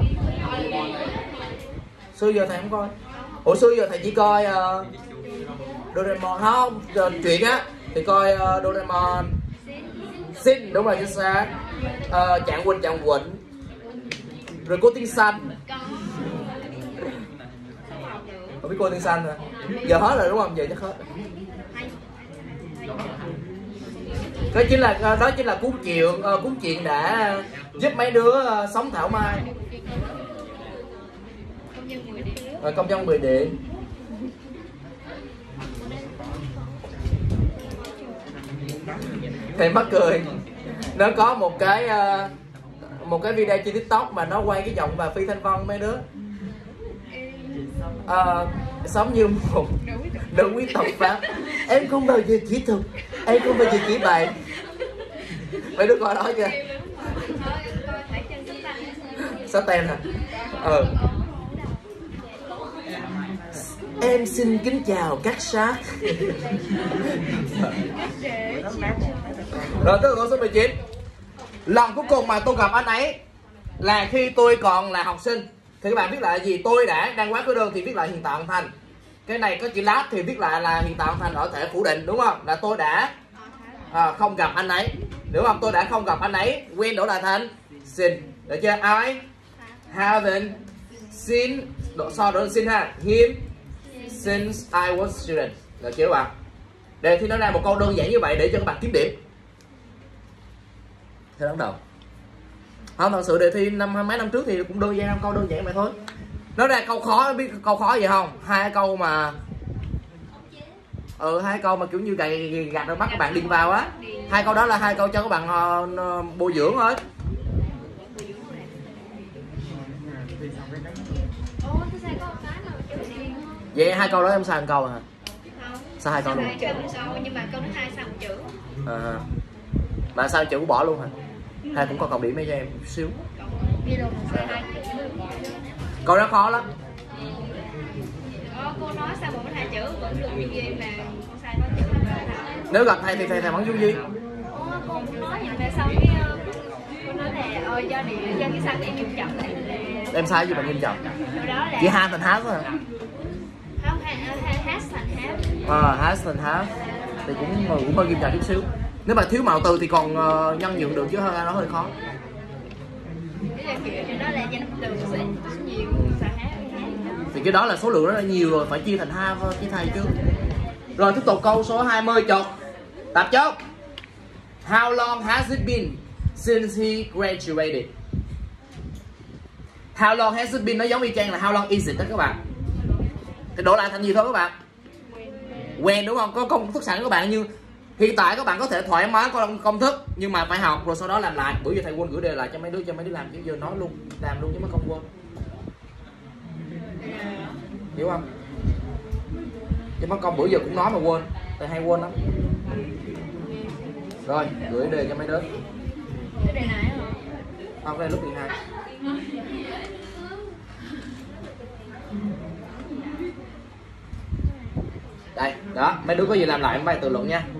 Xưa giờ thầy không coi. Hồi xưa giờ thầy chỉ coi uh, Doraemon không, giờ chuyện á thì coi uh, Doraemon, Xin đúng rồi chính xác, uh, Trạng Quỳnh Trạng Quỳnh, rồi cô Tiên Xanh. Không biết cô Tiên Xanh hả? Giờ hết rồi đúng không? Giờ chắc hết. Đó chính là đó chính là cuốn chuyện uh, cuốn chuyện đã giúp mấy đứa uh, sống thảo mai. Rồi công dân mười điểm. Thầy mắc cười. Nó có một cái uh, một cái video trên TikTok mà nó quay cái giọng bà Phi Thanh Vân mấy đứa. Uh, sống như một nữ quý tộc Pháp. Em không bao giờ chỉ thực, em không bao giờ chỉ bậy. Mấy đứa coi đó chưa? Sao tên hả? Ừ. Em xin kính chào các sát. Rồi tới câu số mười chín. Lần cuối cùng mà tôi gặp anh ấy là khi tôi còn là học sinh. Thì các bạn viết lại là gì? Tôi đã đang quá khứ đơn thì viết lại hiện tại hoàn thành. Cái này có chữ last thì viết lại là hiện tại hoàn thành ở thể phủ định, đúng không? Là tôi đã à, không gặp anh ấy, đúng không? Tôi đã không gặp anh ấy. When đổi lại thành seen. Được chưa? I haven't seen độ so đó là since ha. Him since I was student. Được chưa các bạn? Đề thi nó ra một câu đơn giản như vậy để cho các bạn kiếm điểm. Thế bắt đầu. Không, thật sự đề thi năm mấy năm trước thì cũng đơn giản, câu đơn giản vậy thôi. Nó ra câu khó, biết câu khó gì không? Hai câu mà ừ hai câu mà kiểu như gạch gạch ra mắt các bạn điền vào á. Hai câu đó là hai câu cho các bạn uh, bồi dưỡng thôi. Vậy hai câu đó em sai một câu hả? Không. Sao hai câu luôn? Hai câu sau nhưng mà câu thứ hai sai một chữ. À, mà sao chữ cũng bỏ luôn hả? Hay cũng có cộng điểm cho em một xíu. Câu đó khó lắm. Ờ, cô nói sai một hai chữ vẫn được như gì mà con sai có chữ là nếu gặp thầy thì thầy thầy vẫn vui gì? Cô nói vậy mà xong cái cô nói là ờ do địa do cái xanh em nghiêm trọng này em sai gì mà nghiêm trọng? đó là chỉ hai thành hát thôi hả? không hai hát thành hát ờ hát thành hát thì cũng cũng hơi nghiêm trọng chút xíu. Nếu mà thiếu mạo từ thì còn uh, nhân nhượng được chứ hơi nó hơi khó. Cái là kiểu cho đó là danh từ sẽ nhiều xài hát thì cái đó là số lượng rất là nhiều rồi, phải chia thành hai chứ thầy chứ. Rồi tiếp tục câu số hai mươi chục. Tập chốt. How long has it been since he graduated? How long has it been nó giống y chang là how long is it đó các bạn. Thì đổi lại thành gì thôi các bạn? When đúng không? Có công thức sẵn các bạn, như hiện tại các bạn có thể thoải mái có công thức nhưng mà phải học rồi sau đó làm lại. Bữa giờ thầy quên gửi đề lại cho mấy đứa cho mấy đứa làm chứ giờ nói luôn, làm luôn chứ mới không quên. Hiểu không? Chứ mất công bữa giờ cũng nói mà quên, thầy hay quên lắm. Rồi gửi đề cho mấy đứa. Cái đề này hả? Không, đây lúc mười hai. Đây, đó, mấy đứa có gì làm lại mấy bài tự luận nha.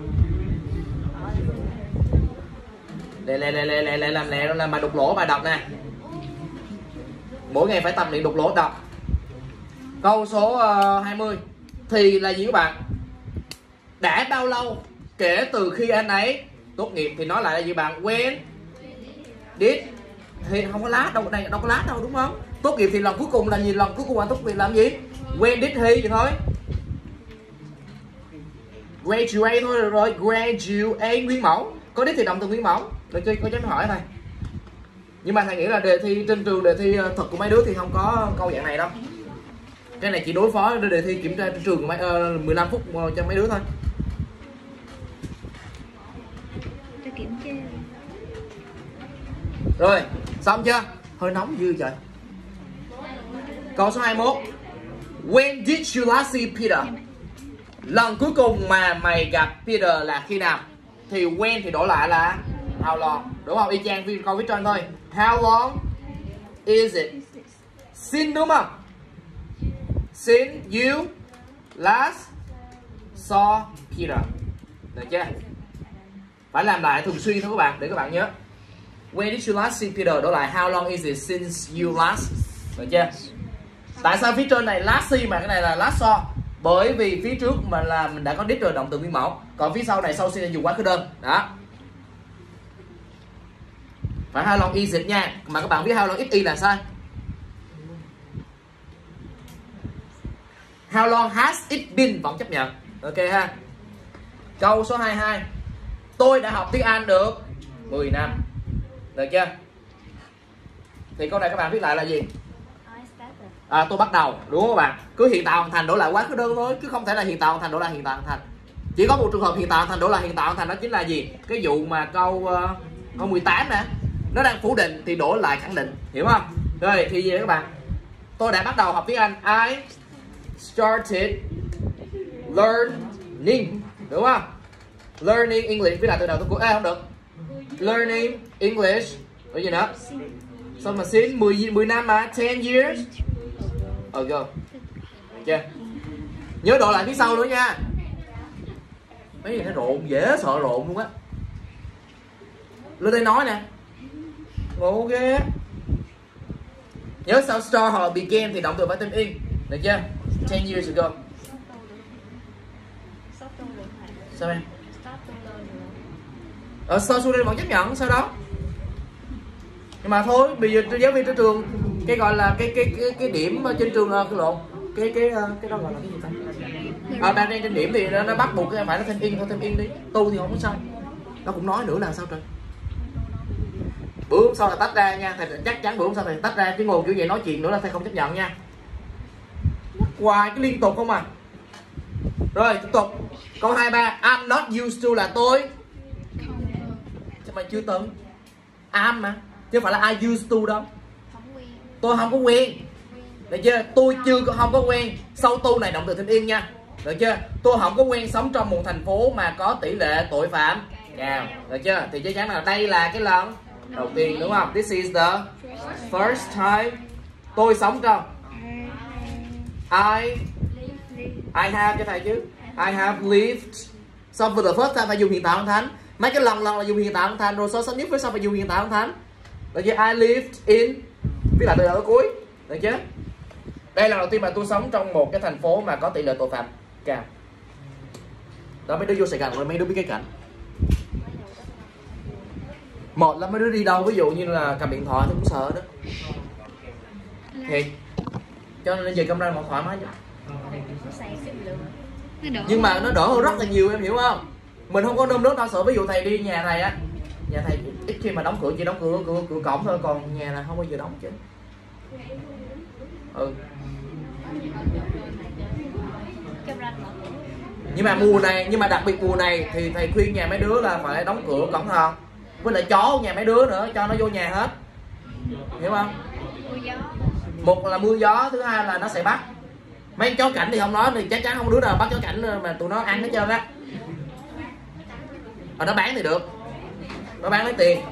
Lẹ lẹ lẹ lẹ lẹ lẹ làm lẹ làm bài đục lỗ bài đọc nè. Mỗi ngày phải tập luyện đục lỗ đọc. Câu số uh, hai mươi thì là gì các bạn? Đã bao lâu kể từ khi anh ấy tốt nghiệp thì nói lại là gì bạn? When did thì không có lát đâu, này đâu có lát đâu đúng không? Tốt nghiệp thì lần cuối cùng là gì? Lần cuối cùng bạn tốt nghiệp làm gì? When did he vậy thôi. Graduate thôi được rồi, graduate nguyên mẫu. Có đích thì động từ nguyên mẫu. Được chưa? Có dám hỏi thầy. Nhưng mà thầy nghĩ là đề thi trên trường, đề thi thật của mấy đứa thì không có câu dạng này đâu. Cái này chỉ đối phó đề thi kiểm tra trên trường mấy uh, mười lăm phút cho mấy đứa thôi. Cho kiểm tra. Rồi, xong chưa? Hơi nóng dư trời. Câu số hai mươi mốt. When did you last see Peter? Lần cuối cùng mà mày gặp Peter là khi nào? Thì when thì đổi lại là how long, đúng không? Y chang câu viết trên thôi. How long is it since, đúng không? Since you last saw Peter. Được chưa? Phải làm lại thường xuyên thôi các bạn, để các bạn nhớ. When did you last see Peter đổi lại how long is it since you last. Được chưa? Tại sao phía trên này last see mà cái này là last saw? Bởi vì phía trước mà là mình đã có did rồi, động từ nguyên mẫu. Còn phía sau này sau see là dùng quá khứ đơn. Đó. Phải how long is it nha. Mà các bạn viết how long is it là sai. How long has it been vẫn chấp nhận. Ok ha. Câu số hai mươi hai. Tôi đã học tiếng Anh được mười năm. Được chưa? Thì câu này các bạn viết lại là gì? À, tôi bắt đầu, đúng không các bạn? Cứ hiện tại hoàn thành đổi lại quá khứ đơn thôi, chứ không thể là hiện tại hoàn thành đổi lại hiện tại hoàn thành. Chỉ có một trường hợp hiện tại hoàn thành đổi lại hiện tại hoàn thành, đó chính là gì? Cái vụ mà câu uh, câu mười tám nè, nó đang phủ định thì đổi lại khẳng định, hiểu không? Rồi thì gì các bạn? Tôi đã bắt đầu học tiếng Anh. I started learning, đúng không? Learning English, viết lại từ đầu tới cuối. À, không được. Learning English. Cái gì nữa? Xong mà xin mười, mười năm mà, ten years ago. Chưa? Nhớ độ lại phía sau nữa nha. Mấy gì nó rộn, dễ sợ rộn luôn á. Lên đây nói nè. Ngộ ghê. Nhớ sau start hoặc là began thì động từ phải thêm in. Được chưa? ten years ago. Sao em? Ờ, start to learn vẫn chấp nhận, sao đó. Nhưng mà thôi, bây giờ giáo viên trên trường cái gọi là cái cái cái, cái điểm trên trường cái lộn cái cái cái đó gọi là cái gì ta? À, bạn đang trên điểm thì nó, nó bắt buộc phải nó thêm in thôi, thêm in đi. Tu thì không có sao. Nó cũng nói nữa là sao trời. Bữa hôm sau là tách ra nha, thầy chắc chắn bữa hôm sau thầy tách ra, chứ ngồi kiểu vậy nói chuyện nữa là thầy không chấp nhận nha. Hoài cái liên tục không à. Rồi tiếp tục câu hai ba, I'm not used to là tôi chứ mà chưa từng. I'm mà chứ không phải là I used to đâu. Tôi không có quen, được chưa? Tôi chưa không có quen. Sau tu này động từ thêm in nha, được chưa? Tôi không có quen sống trong một thành phố mà có tỷ lệ tội phạm cao, được chưa? Thì chắc chắn là đây là cái lần đầu tiên, đúng không? This is the first time. Tôi sống trong I I have cho thầy chứ. I have lived. Xong for the first time phải dùng hiện tại âm thanh. Mấy cái lần lần là dùng hiện tại âm thanh, rồi số sớm nhất với sau phải dùng hiện tại âm thanh. Được chưa? I lived in, viết lại từ đầu tới cuối, được chưa? Đây là lần đầu tiên mà tôi sống trong một cái thành phố mà có tỷ lệ tội phạm cao. Đó, mấy đứa vô Sài Gòn rồi mấy đứa biết cái cảnh. Một là mấy đứa đi đâu ví dụ như là cầm điện thoại thì cũng sợ đó. Thiệt. Cho nên về camera mà thoải mái chứ. Nhưng mà nó đỡ hơn rất là nhiều, em hiểu không? Mình không có nơm nước đâu, sợ ví dụ thầy đi nhà thầy á, nhà thầy ít khi mà đóng cửa, chỉ đóng cửa cửa, cửa cổng thôi, còn nhà là không bao giờ đóng chứ. Ừ. Nhưng mà mùa này, nhưng mà đặc biệt mùa này thì thầy khuyên nhà mấy đứa là phải đóng cửa cẩn thận, với lại chó nhà mấy đứa nữa, cho nó vô nhà hết, hiểu không? Một là mưa gió, thứ hai là nó sẽ bắt. Mấy chó cảnh thì không nói, thì chắc chắn không đứa nào bắt chó cảnh mà tụi nó ăn hết trơn á. Và nó bán thì được, nó bán lấy tiền.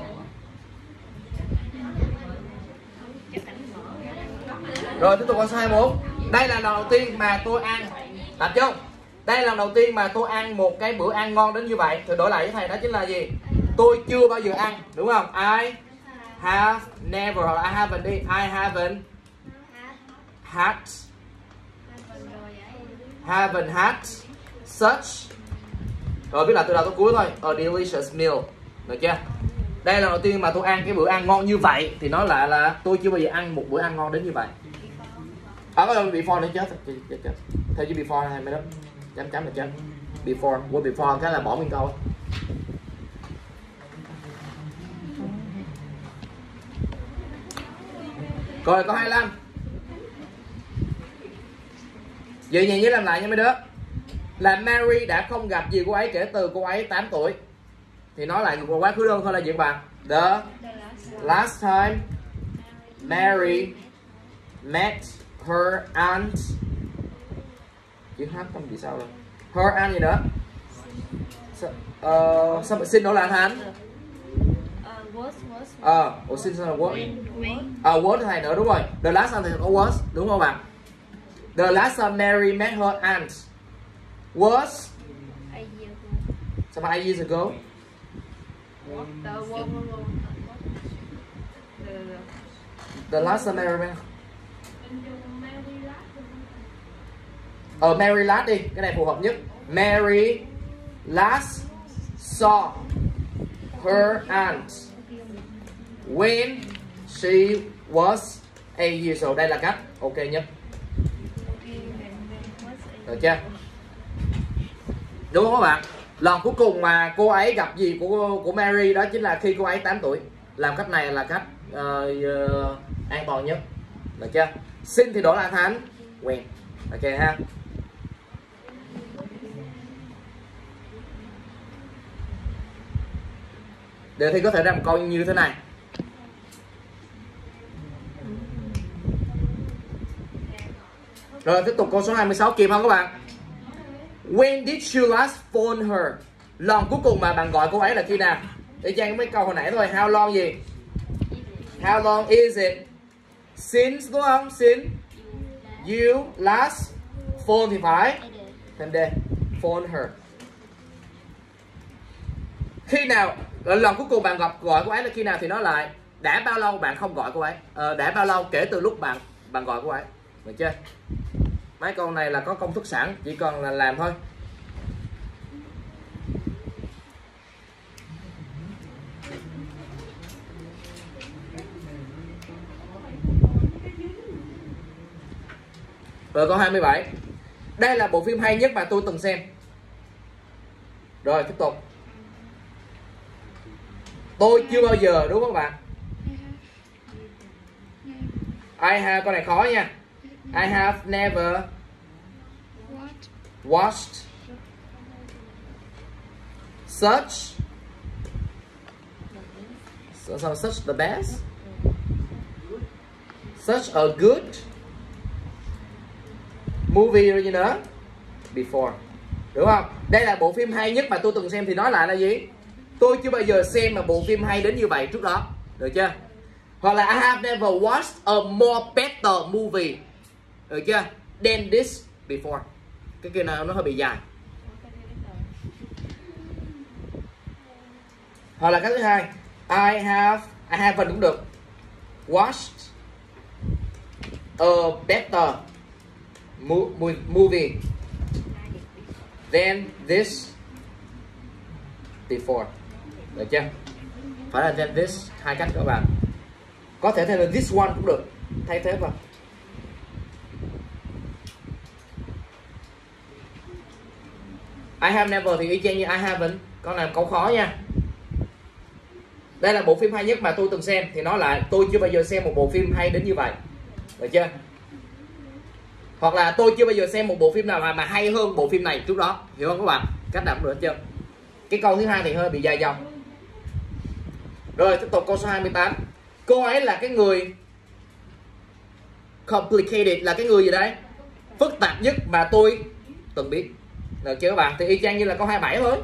Rồi tiếp tục con số hai mươi mốt. Đây là lần đầu tiên mà tôi ăn, tập trung. Đây là lần đầu tiên mà tôi ăn một cái bữa ăn ngon đến như vậy. Thì đổi lại với thầy đó chính là gì? Tôi chưa bao giờ ăn, đúng không? I have never, hoặc I haven't đi, I haven't had haven't had such. Rồi biết là từ đầu tới cuối thôi. A delicious meal, được chưa? Đây là đầu tiên mà tôi ăn cái bữa ăn ngon như vậy, thì nói lại là tôi chưa bao giờ ăn một bữa ăn ngon đến như vậy. À, có đâu before nữa chết, chết, chết. Theo chứ before hay mấy đó chấm chấm là chết. Before, qua before cái là bỏ nguyên câu. Rồi câu hai mươi lăm. Vậy nhìn nhớ làm lại nha mấy đứa. Là Mary đã không gặp gì cô ấy kể từ cô ấy tám tuổi. Thì nói lại một quá khứ đơn thôi là gì các bạn? The last time Mary met her aunt. Chữ H không gì sao rồi. Her aunt gì nữa? Ờ, sao xin đổi lại thành? Ờ, ủa xin sao là what? Ờ, what thầy nữa, đúng rồi. The last time thì có was, đúng không bạn? The last time Mary met her aunt was sao mà eight years ago? The last time Mary met Ờ uh, Mary last đi, cái này phù hợp nhất. Mary last saw her aunt when she was eight years old. Đây là cách ok nhất. Được chưa? Đúng không các bạn? Lần cuối cùng mà cô ấy gặp gì của của Mary đó chính là khi cô ấy tám tuổi. Làm cách này là cách uh, uh, an toàn nhất. Được chưa? Xin thì đổi lại thành when. Ok ha. Đề thi có thể ra một câu như thế này. Rồi tiếp tục câu số hai mươi sáu, kịp không các bạn? When did you last phone her? Lần cuối cùng mà bạn gọi cô ấy là khi nào? Để trang mấy câu hồi nãy thôi. How long gì? How long is it? Since đúng không? Since you last phone thì phải thêm D. Phone her. Khi nào? Lần cuối cùng bạn gặp gọi cô ấy là khi nào thì nói lại đã bao lâu bạn không gọi cô ấy? Ờ, đã bao lâu kể từ lúc bạn bạn gọi cô ấy? Được chưa? Mấy câu này là có công thức sẵn, chỉ cần là làm thôi. Rồi câu hai mươi bảy. Đây là bộ phim hay nhất mà tôi từng xem. Rồi tiếp tục. Tôi chưa bao giờ, đúng không bạn? I have, con này khó nha. I have never watched such such the best such a good movie original before. Đúng không? Đây là bộ phim hay nhất mà tôi từng xem thì nói lại là gì? Tôi chưa bao giờ xem mà bộ phim hay đến như vậy trước đó. Được chưa? Hoặc là I have never watched a more better movie. Được chưa? Than this before. Cái kia nào nó hơi bị dài. Hoặc là cái thứ hai, I have, I haven't cũng được, watched a better movie than this before. Được chưa? Phải là than this, hai cách các bạn. Có thể thay là this one cũng được, thay thế vào. I have never thì y chang như I haven't. Con làm câu khó nha. Đây là bộ phim hay nhất mà tôi từng xem thì nói lại tôi chưa bao giờ xem một bộ phim hay đến như vậy. Được chưa? Hoặc là tôi chưa bao giờ xem một bộ phim nào mà, mà hay hơn bộ phim này trước đó. Hiểu không các bạn? Cách nào cũng được chưa? Cái câu thứ hai thì hơi bị dài dòng. Rồi tiếp tục câu số hai mươi tám. Cô ấy là cái người complicated, là cái người gì đấy? Phức tạp nhất mà tôi từng biết. Được chưa các bạn? Thì y chang như là câu hai mươi bảy thôi.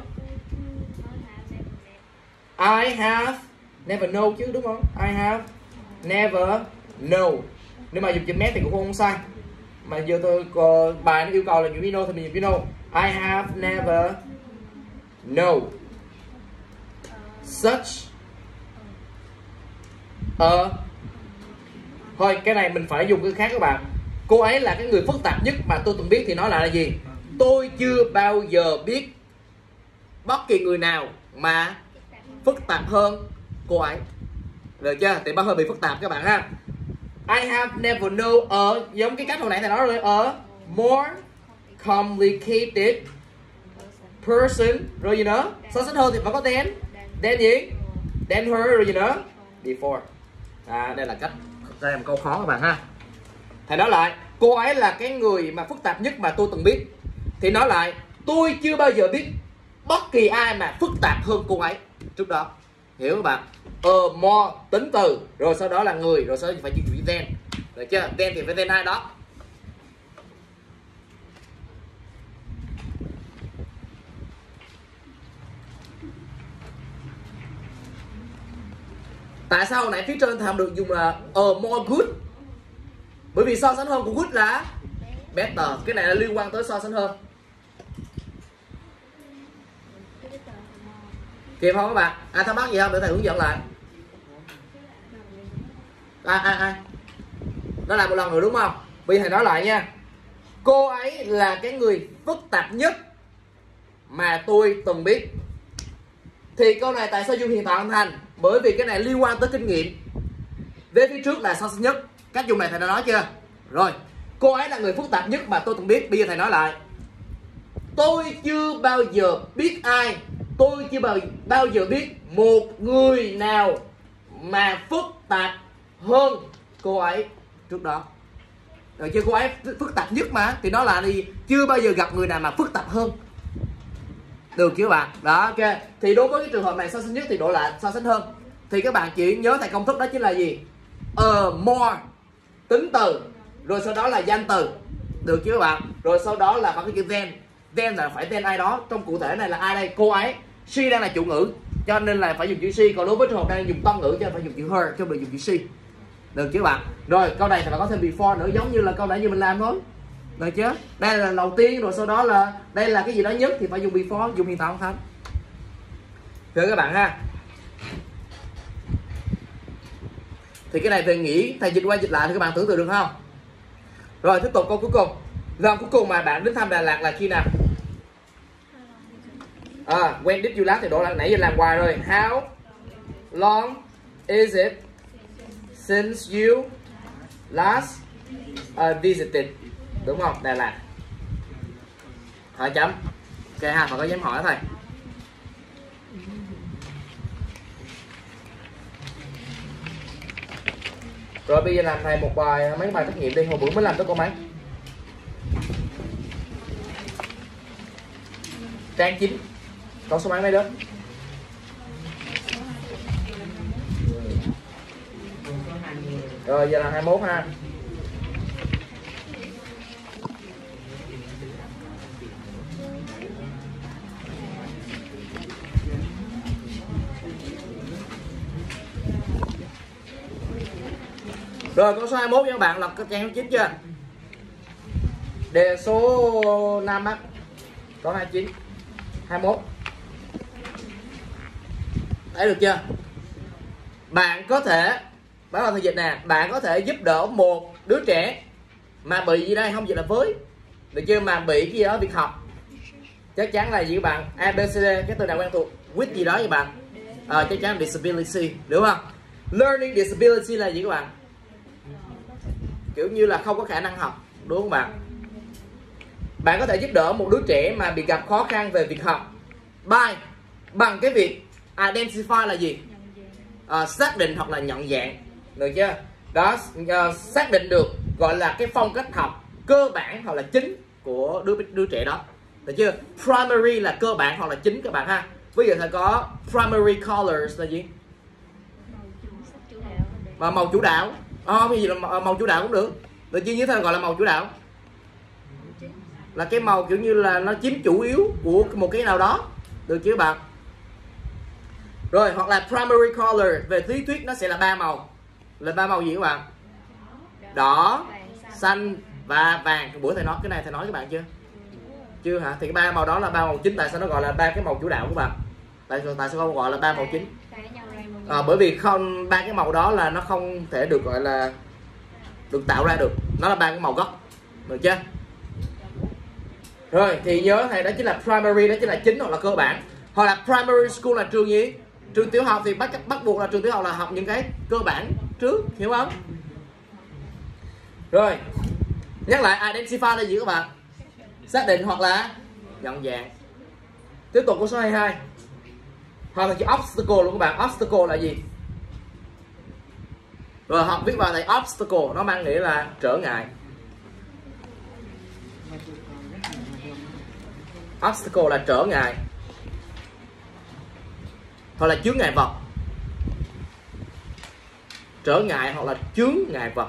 I have never know chứ đúng không? I have never know. Nếu mà dùng chữ mét thì cũng không sai. Mà giờ tôi uh, bài nó yêu cầu là dùng know thì mình dùng know. I have never know such a. Thôi cái này mình phải dùng cái khác các bạn. Cô ấy là cái người phức tạp nhất mà tôi từng biết thì nói lại là gì? Tôi chưa bao giờ biết bất kỳ người nào mà phức tạp hơn cô ấy. Được chưa? Thì bao hơi bị phức tạp các bạn ha. I have never know a, giống cái cách hồi nãy thầy nói rồi, a more complicated person, rồi gì nữa? So sánh hơn thì phải có than. Than gì? Than her, rồi gì nữa? Before. À, đây là cách ra một câu khó các bạn ha. Thầy nói lại, cô ấy là cái người mà phức tạp nhất mà tôi từng biết. Thì nói lại, tôi chưa bao giờ biết bất kỳ ai mà phức tạp hơn cô ấy trước đó. Hiểu các bạn? Ờ, more tính từ, rồi sau đó là người, rồi sau đó phải dùng chữ then. Được chưa? Then thì phải then ai đó. Tại sao hồi nãy phía trên thầm được dùng là uh, more good? Bởi vì so sánh hơn của good là better. Cái này là liên quan tới so sánh hơn. Kịp không các bạn? Ai thắc mắc gì không để thầy hướng dẫn lại? Ai ai ai? Nó lại một lần nữa đúng không? Bây giờ thầy nói lại nha. Cô ấy là cái người phức tạp nhất mà tôi từng biết. Thì câu này tại sao dùng hiện tại âm thanh? Bởi vì cái này liên quan tới kinh nghiệm. Về phía trước là so sánh nhất. Cách dùng này thầy đã nói chưa? Rồi. Cô ấy là người phức tạp nhất mà tôi từng biết. Bây giờ thầy nói lại. Tôi chưa bao giờ biết ai. Tôi chưa bao, bao giờ biết một người nào mà phức tạp hơn cô ấy trước đó. Rồi chưa, cô ấy phức tạp nhất mà. Thì nó là gì? Chưa bao giờ gặp người nào mà phức tạp hơn. Được chưa bạn? Đó, ok. Thì đối với cái trường hợp này so sánh nhất thì đổi lại so sánh hơn. Thì các bạn chỉ nhớ thầy công thức đó chính là gì? A more tính từ, rồi sau đó là danh từ. Được chưa các bạn? Rồi sau đó là phải cái chữ then. Then là phải then ai đó. Trong cụ thể này là ai đây? Cô ấy. She đang là chủ ngữ, cho nên là phải dùng chữ she. Còn đối với trường hợp đang dùng tân ngữ cho nên phải dùng chữ her, chứ không được dùng chữ she. Được chưa bạn? Rồi câu này thì phải có thêm before nữa, giống như là câu nãy như mình làm thôi. Được chưa? Đây là đầu tiên, rồi sau đó là đây là cái gì đó nhất thì phải dùng before, dùng hiện tại âm thanh. Được các bạn ha. Thì cái này thầy nghĩ thầy dịch qua dịch lại thì các bạn tưởng tượng được không? Rồi tiếp tục câu cuối cùng. Lần cuối cùng mà bạn đến thăm Đà Lạt là khi nào? À, when did you last thì đổi lại, nãy giờ làm hoài rồi. How long is it since you last uh, visited? đúng không? Đà Lạt. Hỏi chấm. Ok ha, mà có dám hỏi thầy. Rồi bây giờ làm thầy một bài, mấy bài trắc nghiệm đi, hồi bữa mới làm tới câu mấy? Trang chín. Câu số mấy mấy đứa? Rồi giờ là hai mươi mốt ha. Rồi câu số hai mươi mốt các bạn, lật cái trang chín chưa? Đề số năm á. Có hai mươi chín. hai mươi mốt. Thấy được chưa? Bạn có thể, báo vào thời dịch nè, bạn có thể giúp đỡ một đứa trẻ mà bị gì đây, không dịch là với, được chưa, mà bị cái gì đó việc học, chắc chắn là gì các bạn, a bê xê đê, cái từ nào quen thuộc, with gì đó các bạn, à, chắc chắn là disability, đúng không? Learning disability là gì các bạn? Kiểu như là không có khả năng học, đúng không bạn? Bạn có thể giúp đỡ một đứa trẻ mà bị gặp khó khăn về việc học by, bằng cái việc identify là gì? À, xác định hoặc là nhận dạng, được chưa? Đó, uh, xác định được gọi là cái phong cách học cơ bản hoặc là chính của đứa đứa trẻ đó, được chưa? Primary là cơ bản hoặc là chính các bạn ha. Ví dụ thầy có primary colors là gì? Và màu chủ đạo. Ờ, cái gì là màu, màu chủ đạo cũng được. Được chưa? Như thầy gọi là màu chủ đạo là cái màu kiểu như là nó chiếm chủ yếu của một cái nào đó, được chưa bạn? Rồi hoặc là primary color về lý thuyết nó sẽ là ba màu, là ba màu gì các bạn? Đỏ, xanh và vàng. Bữa thầy nói cái này thầy nói các bạn chưa? Chưa hả? Thì cái ba màu đó là ba màu chính. Tại sao nó gọi là ba cái màu chủ đạo của bạn? Tại sao tại sao không gọi là ba màu chính? À, bởi vì không, ba cái màu đó là nó không thể được gọi là được tạo ra được, nó là ba cái màu gốc, được chưa? Rồi thì nhớ thầy đó chính là primary, đó chính là chính hoặc là cơ bản. Hoặc là primary school là trường gì? Trường tiểu học thì bắt bắt buộc là trường tiểu học là học những cái cơ bản trước, hiểu không? Rồi nhắc lại, identify là gì các bạn? Xác định hoặc là nhận dạng. Tiếp tục câu số hai mươi hai. Hoặc là chữ obstacle luôn các bạn. Obstacle là gì? Rồi học viết vào này, obstacle nó mang nghĩa là trở ngại. Obstacle là trở ngại hoặc là chướng ngại vật. Trở ngại hoặc là chướng ngại vật.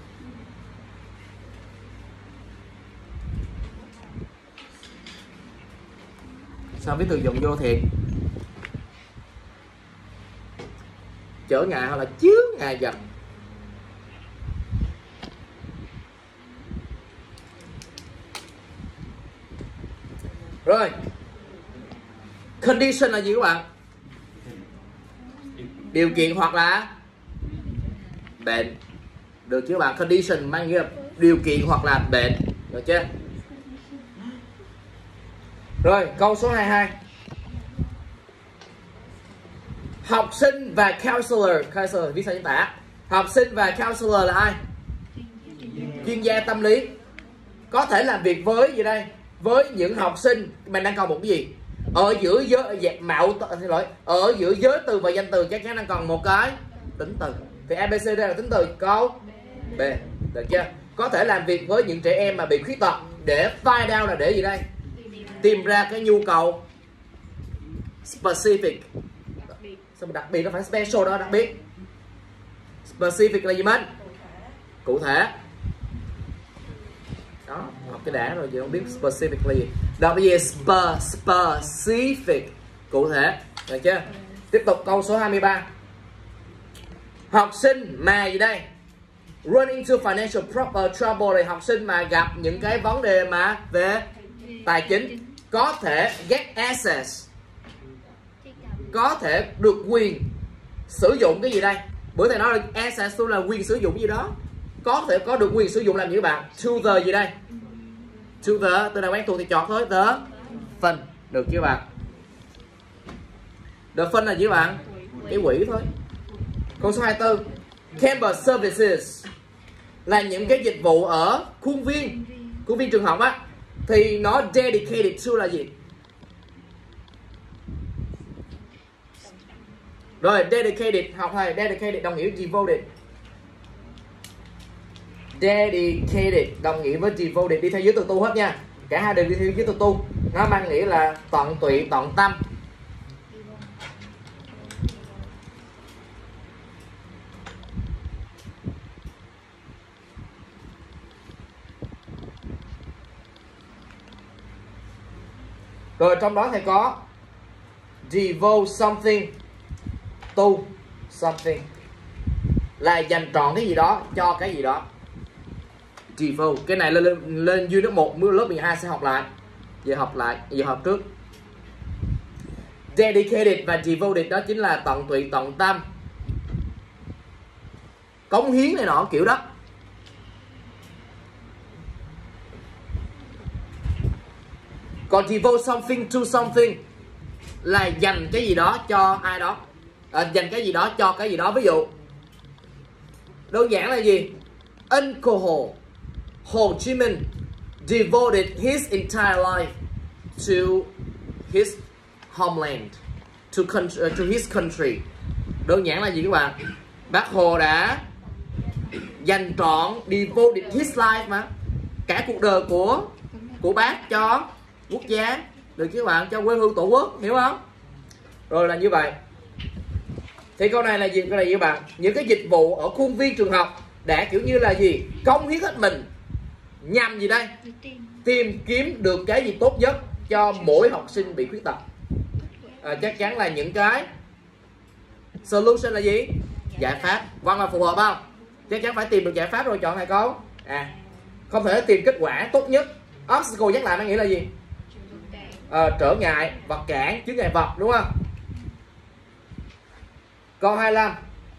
Sao viết từ dụng vô thiệt? Trở ngại hoặc là chướng ngại vật. Rồi condition là gì các bạn? Điều kiện hoặc là bệnh, được chứ bạn? Condition mang nghĩa là điều kiện hoặc là bệnh, được chưa? Rồi câu số hai mươi hai. Học sinh và counselor, counselor viết sao chính tả? Học sinh và counselor là ai? Chuyên gia tâm lý. Có thể làm việc với gì đây? Với những học sinh, mình đang còn một cái gì? Ở giữa giới mạo xin lỗi, ở giữa giới từ và danh từ chắc chắn đang còn một cái tính từ. Thì a bê xê đê là tính từ, câu B, được chưa? Có thể làm việc với những trẻ em mà bị khuyết tật để find out là để gì đây? Tìm ra cái nhu cầu specific. Sao mà đặc biệt, nó phải special đó, đặc biệt. Specific là gì mình? Cụ thể. Đó, học cái đã rồi giờ không biết specific là gì. Đọc cái gì? Spe, specific, cụ thể, được chưa? Tiếp tục câu số hai mươi ba. Học sinh mà gì đây? Run into financial proper trouble là học sinh mà gặp những cái vấn đề mà về tài chính, có thể get access, có thể được quyền sử dụng cái gì đây? Bữa thầy nói là access là quyền sử dụng gì đó, có thể có được quyền sử dụng làm gì các bạn? To the gì đây? To the, từ nào quen thuộc thì chọn thôi. The fund, được chưa bạn? The fund là gì các bạn? Cái quỹ thôi. Câu số hai mươi tư. Campus services là những cái dịch vụ ở khuôn viên khuôn viên trường học á, thì nó dedicated to là gì? Rồi dedicated, học thầy, dedicated đồng nghĩa với devoted. Dedicated đồng nghĩa với devoted, đi theo dưới từ tu hết nha. Cả hai đều đi theo dưới từ tu. Nó mang nghĩa là tận tụy, tận tâm. Rồi trong đó thầy có devote something to something, là dành trọn cái gì đó cho cái gì đó. Devote, cái này lên lên, lên dưới lớp một, lớp mười hai sẽ học lại. Giờ học lại, giờ học trước. Dedicated và devoted đó chính là tận tụy, tận tâm, cống hiến này nọ kiểu đó. Còn devote something to something là dành cái gì đó cho ai đó, à, dành cái gì đó cho cái gì đó. Ví dụ đơn giản là gì? Uncle Hồ, Hồ Chí Minh devoted his entire life to his homeland, to, country, uh, to his country. Đơn giản là gì các bạn? Bác Hồ đã dành trọn, devoted his life mà, cả cuộc đời của của bác cho quốc gia, được chứ các bạn, cho quê hương tổ quốc, hiểu không? Rồi là như vậy. Thì câu này là gì? Câu này gì các bạn? Những cái dịch vụ ở khuôn viên trường học đã kiểu như là gì? Cống hiến hết mình nhằm gì đây? Tìm kiếm được cái gì tốt nhất cho mỗi học sinh bị khuyết tật. À, chắc chắn là những cái solution là gì? Giải pháp. Văn là phù hợp không? Chắc chắn phải tìm được giải pháp rồi chọn này câu. À, không thể tìm kết quả tốt nhất. Obstacle nhắc lại mang nghĩa là gì? À, trở ngại, vật cản, chướng ngại vật, đúng không? Câu hai mươi lăm.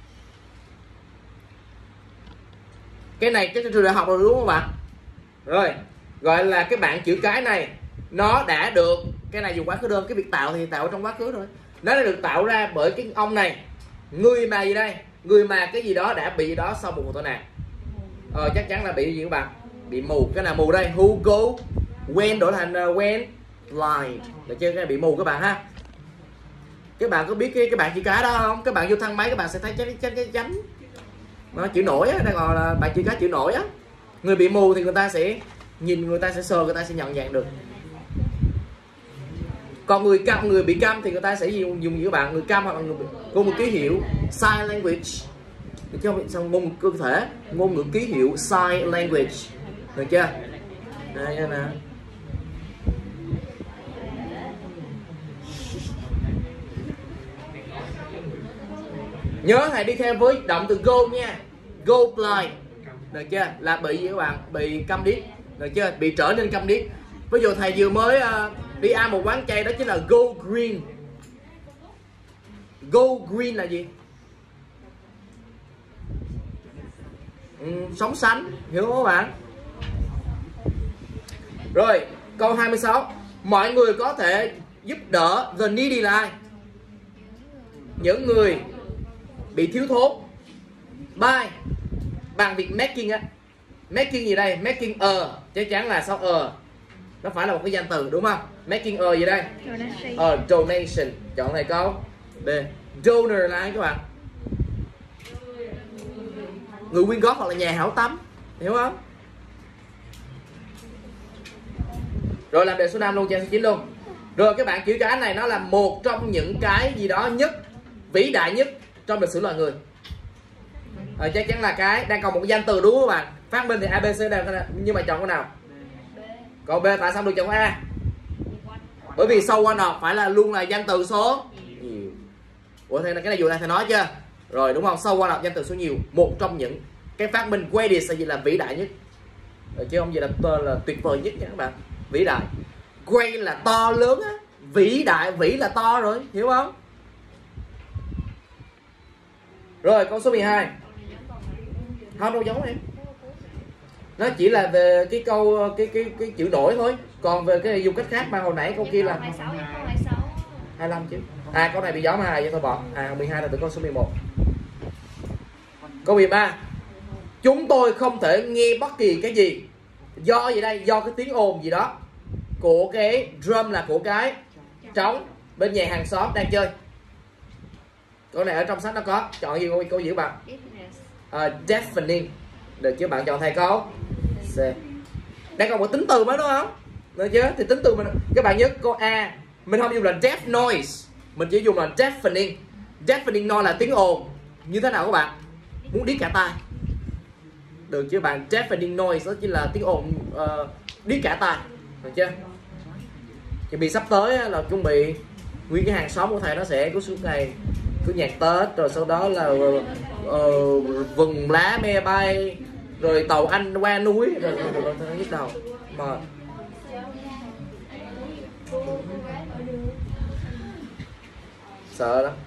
Cái này chắc trường đại học rồi đúng không bạn? Rồi, gọi là cái bạn chữ cái này nó đã được, cái này dùng quá khứ đơn, cái việc tạo thì tạo trong quá khứ rồi. Nó đã được tạo ra bởi cái ông này. Người mà gì đây? Người mà cái gì đó đã bị đó sau một tai nạn. Ờ, chắc chắn là bị gì các bạn? Bị mù. Cái nào mù đây? Who go when đổi thành uh, when blind. Được chưa? Cái này bị mù các bạn ha. Các bạn có biết cái cái bạn chữ cái đó không? Các bạn vô thang máy các bạn sẽ thấy chấm chấm chấm chấm. Nó chữ nổi á, đang gọi là bạn chữ cái chữ nổi á. Người bị mù thì người ta sẽ nhìn, người ta sẽ sờ, người ta sẽ nhận dạng được. Còn người câm, người bị câm thì người ta sẽ dùng dùng các bạn, người câm hoặc là người ngôn ngữ ký hiệu sign language. Được chưa? Xong ngôn ngữ cơ thể, ngôn ngữ ký hiệu sign language. Được chưa? Đây nè. Nhớ thầy đi theo với động từ go nha. Go blind. Được chưa? Là bị gì các bạn? Bị câm điếc. Được chưa? Bị trở nên câm điếc. Ví dụ thầy vừa mới uh, đi ăn một quán chay, đó chính là go green. Go green là gì? Ừ, sống xanh, hiểu không các bạn? Rồi, câu hai mươi sáu. Mọi người có thể giúp đỡ the needy là ai? Những người bị thiếu thốn. By, bằng việc making á. Making gì đây? Making a, chắc chắn là sau a nó phải là một cái danh từ đúng không? Making a gì đây? Ờ, uh, donation. Chọn này câu B. Donor là ai các bạn? Người quyên góp hoặc là nhà hảo tâm, hiểu không? Rồi làm đề số năm luôn, trang số chín luôn. Rồi các bạn chữ cái này nó là một trong những cái gì đó nhất, vĩ đại nhất trong lịch sử loài người. À, chắc chắn là cái đang còn một cái danh từ đúng không các bạn? Phát minh thì A B C D, nhưng mà chọn cái nào? Còn B, tại sao được chọn A? Bởi vì so one of phải là luôn là danh từ số nhiều. Ủa thế là cái này dù này thầy nói chưa? Rồi đúng không? So one of danh từ số nhiều, một trong những cái phát minh greatest là gì, là vĩ đại nhất. Rồi, chứ không gì là tên là tuyệt vời nhất nha các bạn. Vĩ đại. Great là to lớn á, vĩ đại, vĩ là to rồi, hiểu không? Rồi câu số mười hai. Không đâu giống em. Nó chỉ là về cái câu cái cái cái chữ đổi thôi. Còn về cái này dùng cách khác mà hồi nãy câu kia là hai mươi lăm chứ. À câu này bị giống hai vậy thôi bỏ. À mười hai là từ câu số mười một. Câu mười ba. Chúng tôi không thể nghe bất kỳ cái gì Do gì đây? Do cái tiếng ồn gì đó của cái drum, là của cái trống bên nhà hàng xóm đang chơi. Câu này ở trong sách nó có. Chọn gì cô, cô giữ bạn? Uh, deafening. Được chưa bạn? Chọn thầy câu C. Đây còn một tính từ mới đúng không? Được chưa? Thì tính từ mình, các bạn nhớ câu A mình không dùng là deaf noise, mình chỉ dùng là deafening. Deafening noise là tiếng ồn như thế nào các bạn? Muốn điếc cả tai. Được chưa bạn? Deafening noise đó chính là tiếng ồn uh, điếc cả tai. Được chưa? Chuẩn bị sắp tới là chuẩn bị nguyên cái hàng xóm của thầy nó sẽ có suốt ngày cứ nhạc Tết, rồi sau đó là uh, vừng lá me bay, rồi tàu Anh qua núi, rồi nó nhức đầu mệt. Sợ lắm.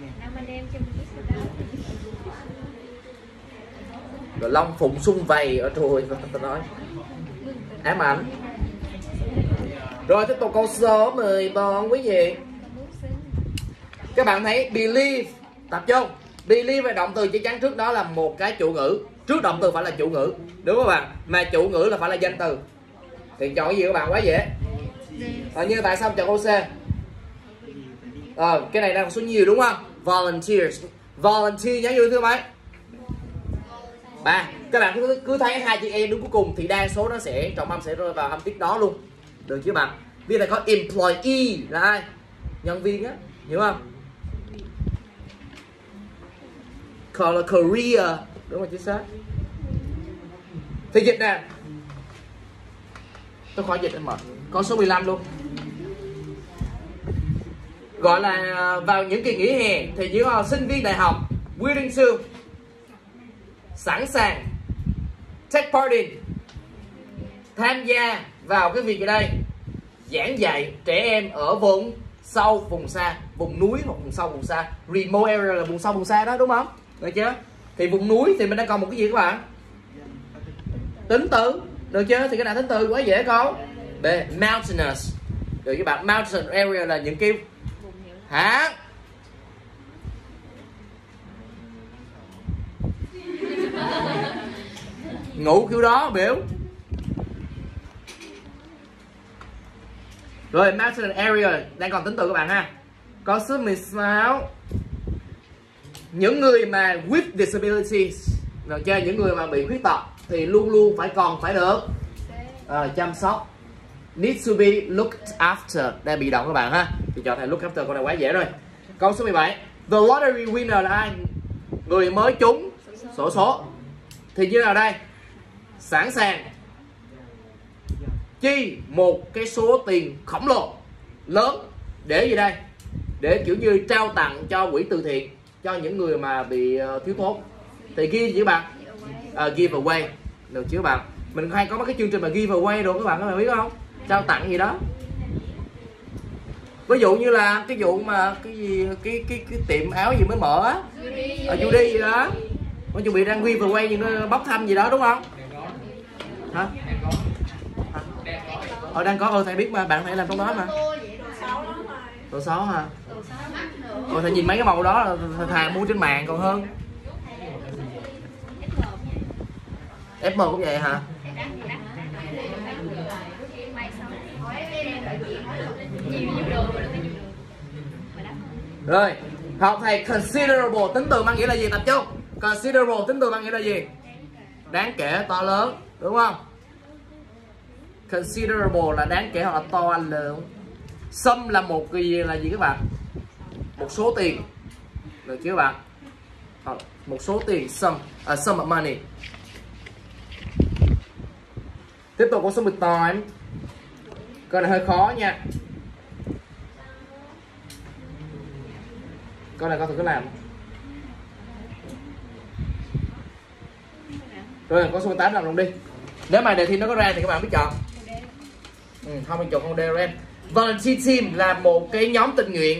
Rồi Long Phụng Xung Vầy ở rồi tôi nói ám ảnh. Rồi tiếp tục câu số mười bốn quý vị. Các bạn thấy believe, tập trung. Believe và động từ chắc chắn trước đó là một cái chủ ngữ. Trước động từ phải là chủ ngữ, đúng không các bạn? Mà chủ ngữ là phải là danh từ. Thì chọn cái gì các bạn? Quá dễ. À, như tại sao chọn câu C? À, cái này đang số nhiều đúng không? Volunteers. Volunteer nhớ vô thứ mấy? Ba. Các bạn cứ, cứ thấy hai chữ E đứng cuối cùng thì đa số nó sẽ trọng âm sẽ rơi vào âm tiết đó luôn. Được chứ bạn? Vì này có employee là ai? Nhân viên á, hiểu không? Còn là career, đúng rồi, chính xác. Thì dịch nè. Tôi khỏi dịch anh mệt. Có số mười lăm luôn. Gọi là vào những kỳ nghỉ hè thì những uh, sinh viên đại học willing to, sẵn sàng, take part in, tham gia vào cái việc ở đây giảng dạy trẻ em ở vùng sâu vùng xa, vùng núi hoặc vùng sâu vùng xa. Remote area là vùng sâu vùng xa đó, đúng không? Được chưa? Thì vùng núi thì mình đang còn một cái gì các bạn? Tính từ. Được chưa? Thì cái này tính từ quá dễ câu. B. Mountainous. Được các bạn? Mountain area là những cái hả? Ngủ kiểu đó biểu. Rồi mountain area đang còn tính từ các bạn ha. Có số mười sáu. Những người mà with disabilities, được chưa? Những người mà bị khuyết tật thì luôn luôn phải còn phải được à, chăm sóc. Need to be looked after. Đây bị động các bạn ha. Thì chọn thầy look after, con này quá dễ rồi. Câu số mười bảy. The lottery winner là ai? Người mới trúng xổ số. Thì như nào đây? Sẵn sàng chi một cái số tiền khổng lồ lớn để gì đây? Để kiểu như trao tặng cho quỹ từ thiện cho những người mà bị uh, thiếu thốn. Thì ghi gì các bạn? Uh, give away. Được chứ các bạn? Mình hay có mấy cái chương trình mà give away rồi các bạn có biết không? Trao tặng gì đó. Ví dụ như là cái vụ mà cái gì cái cái cái tiệm áo gì mới mở á, ở Judy gì đó, có chuẩn bị đang give away gì nó bóc thăm gì đó đúng không? Hả? Ờ đang có, ờ thầy biết mà, bạn thầy làm trong đó mà. Đồ xấu hả? Ờ thầy nhìn mấy cái màu đó là thầy mua trên mạng còn hơn. ép em cũng vậy hả? Rồi, học thầy considerable tính từ mang nghĩa là gì? Tập trung. Considerable tính từ mang nghĩa là gì? Đáng kể, to lớn, đúng không? Considerable là đáng kể hoặc là to lớn. Sum là một cái gì là gì các bạn? Một số tiền. Được chưa các bạn? Một số tiền, sum, a sum of money. Tiếp tục câu số mười tám. Câu này hơi khó nha. Câu này con thử có làm. Rồi câu số mười tám làm luôn đi. Nếu mà đề thi nó có ra thì các bạn biết chọn. Ừ, không mình chọn con D R em. Volunteer team là một cái nhóm tình nguyện.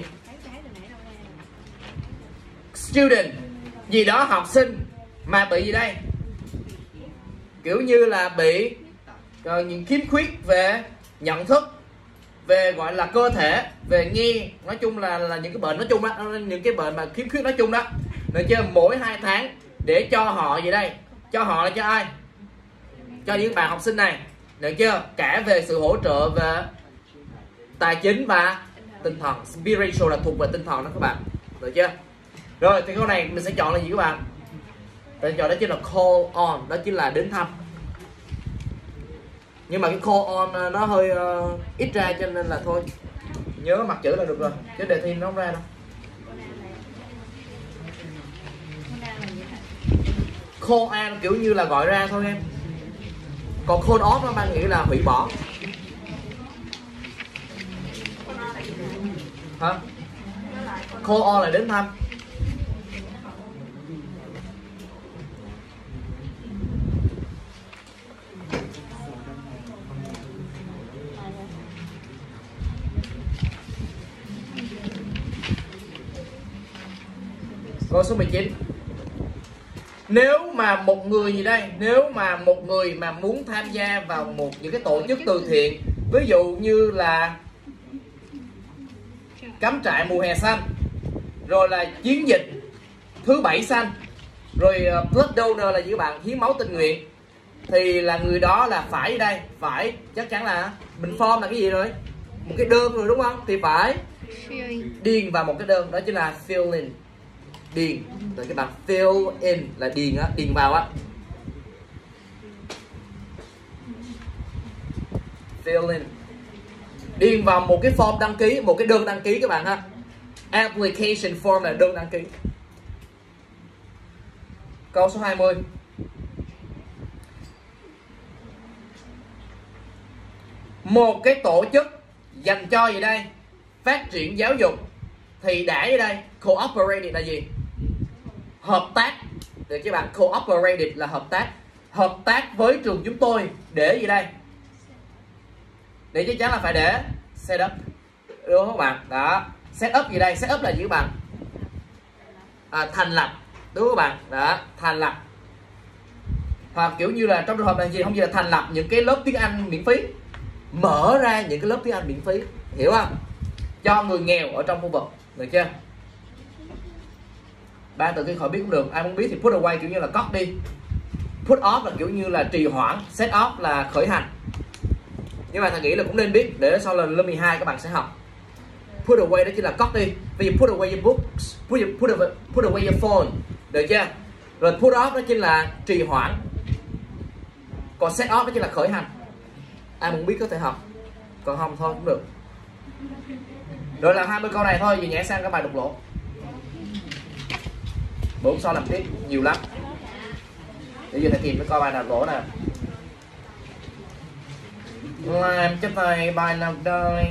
Student gì đó học sinh mà bị gì đây? Kiểu như là bị uh, những khiếm khuyết về nhận thức, về gọi là cơ thể, về nghe, nói chung là là những cái bệnh nói chung đó, những cái bệnh mà khiếm khuyết nói chung đó. Được chưa? Mỗi hai tháng để cho họ gì đây? Cho họ là cho ai? Cho những bạn học sinh này được chưa? Cả về sự hỗ trợ về tài chính và tinh thần. Spiritual là thuộc về tinh thần đó các bạn, được chưa? Rồi thì câu này mình sẽ chọn là gì các bạn? Mình chọn đó chính là call on, đó chính là đến thăm. Nhưng mà cái call on nó hơi uh, ít ra cho nên là thôi nhớ mặt chữ là được rồi, chứ đề thi nó không ra đâu. Call on kiểu như là gọi ra thôi em, còn call off nó mang nghĩa là hủy bỏ. Hả? Call on là đến thăm. Câu số mười chín. Nếu mà một người gì đây, nếu mà một người mà muốn tham gia vào một những cái tổ chức từ thiện, ví dụ như là cắm trại mùa hè xanh, rồi là chiến dịch thứ bảy xanh, rồi blood donor là gì các bạn, hiến máu tình nguyện, thì là người đó là phải ở đây, phải chắc chắn là mình form là cái gì rồi, một cái đơn rồi đúng không, thì phải điền vào một cái đơn, đó chính là fill in, điền. Rồi các bạn fill in là điền á, điền vào á, fill in, điền vào một cái form đăng ký, một cái đơn đăng ký các bạn ha. Application form là đơn đăng ký. Câu số hai mươi. Một cái tổ chức dành cho gì đây, phát triển giáo dục, thì đã ở đây cooperated là gì, hợp tác, được chứ bạn, cooperated là hợp tác, hợp tác với trường chúng tôi để gì đây, để chắc chắn là phải để set up, đúng không các bạn? Đó, set up gì đây, set up là gì các bạn? À, thành lập, đúng không các bạn? Đó, thành lập, hoặc kiểu như là trong trường hợp là gì, không gì là thành lập những cái lớp tiếng Anh miễn phí, mở ra những cái lớp tiếng Anh miễn phí, hiểu không, cho người nghèo ở trong khu vực, được chưa? Ba từ khi khỏi biết cũng được, ai muốn biết thì put away kiểu như là cất đi, put off là kiểu như là trì hoãn, set off là khởi hành. Nhưng mà thầy nghĩ là cũng nên biết để sau lần lớp mười hai các bạn sẽ học. Put away đó chính là cất đi, bây giờ put away your books, put, your, put, away, put away your phone, được chưa? Rồi put off đó chính là trì hoãn, còn set off đó chính là khởi hành. Ai muốn biết có thể học, còn không thôi cũng được. Rồi làm hai mươi câu này thôi, vì nhảy sang các bài đục lỗ. Bữa hôm sau làm tiếp nhiều lắm. Bây giờ thầy tìm cái coi bài nào lỗ nè. Làm cho thầy bài nào đây.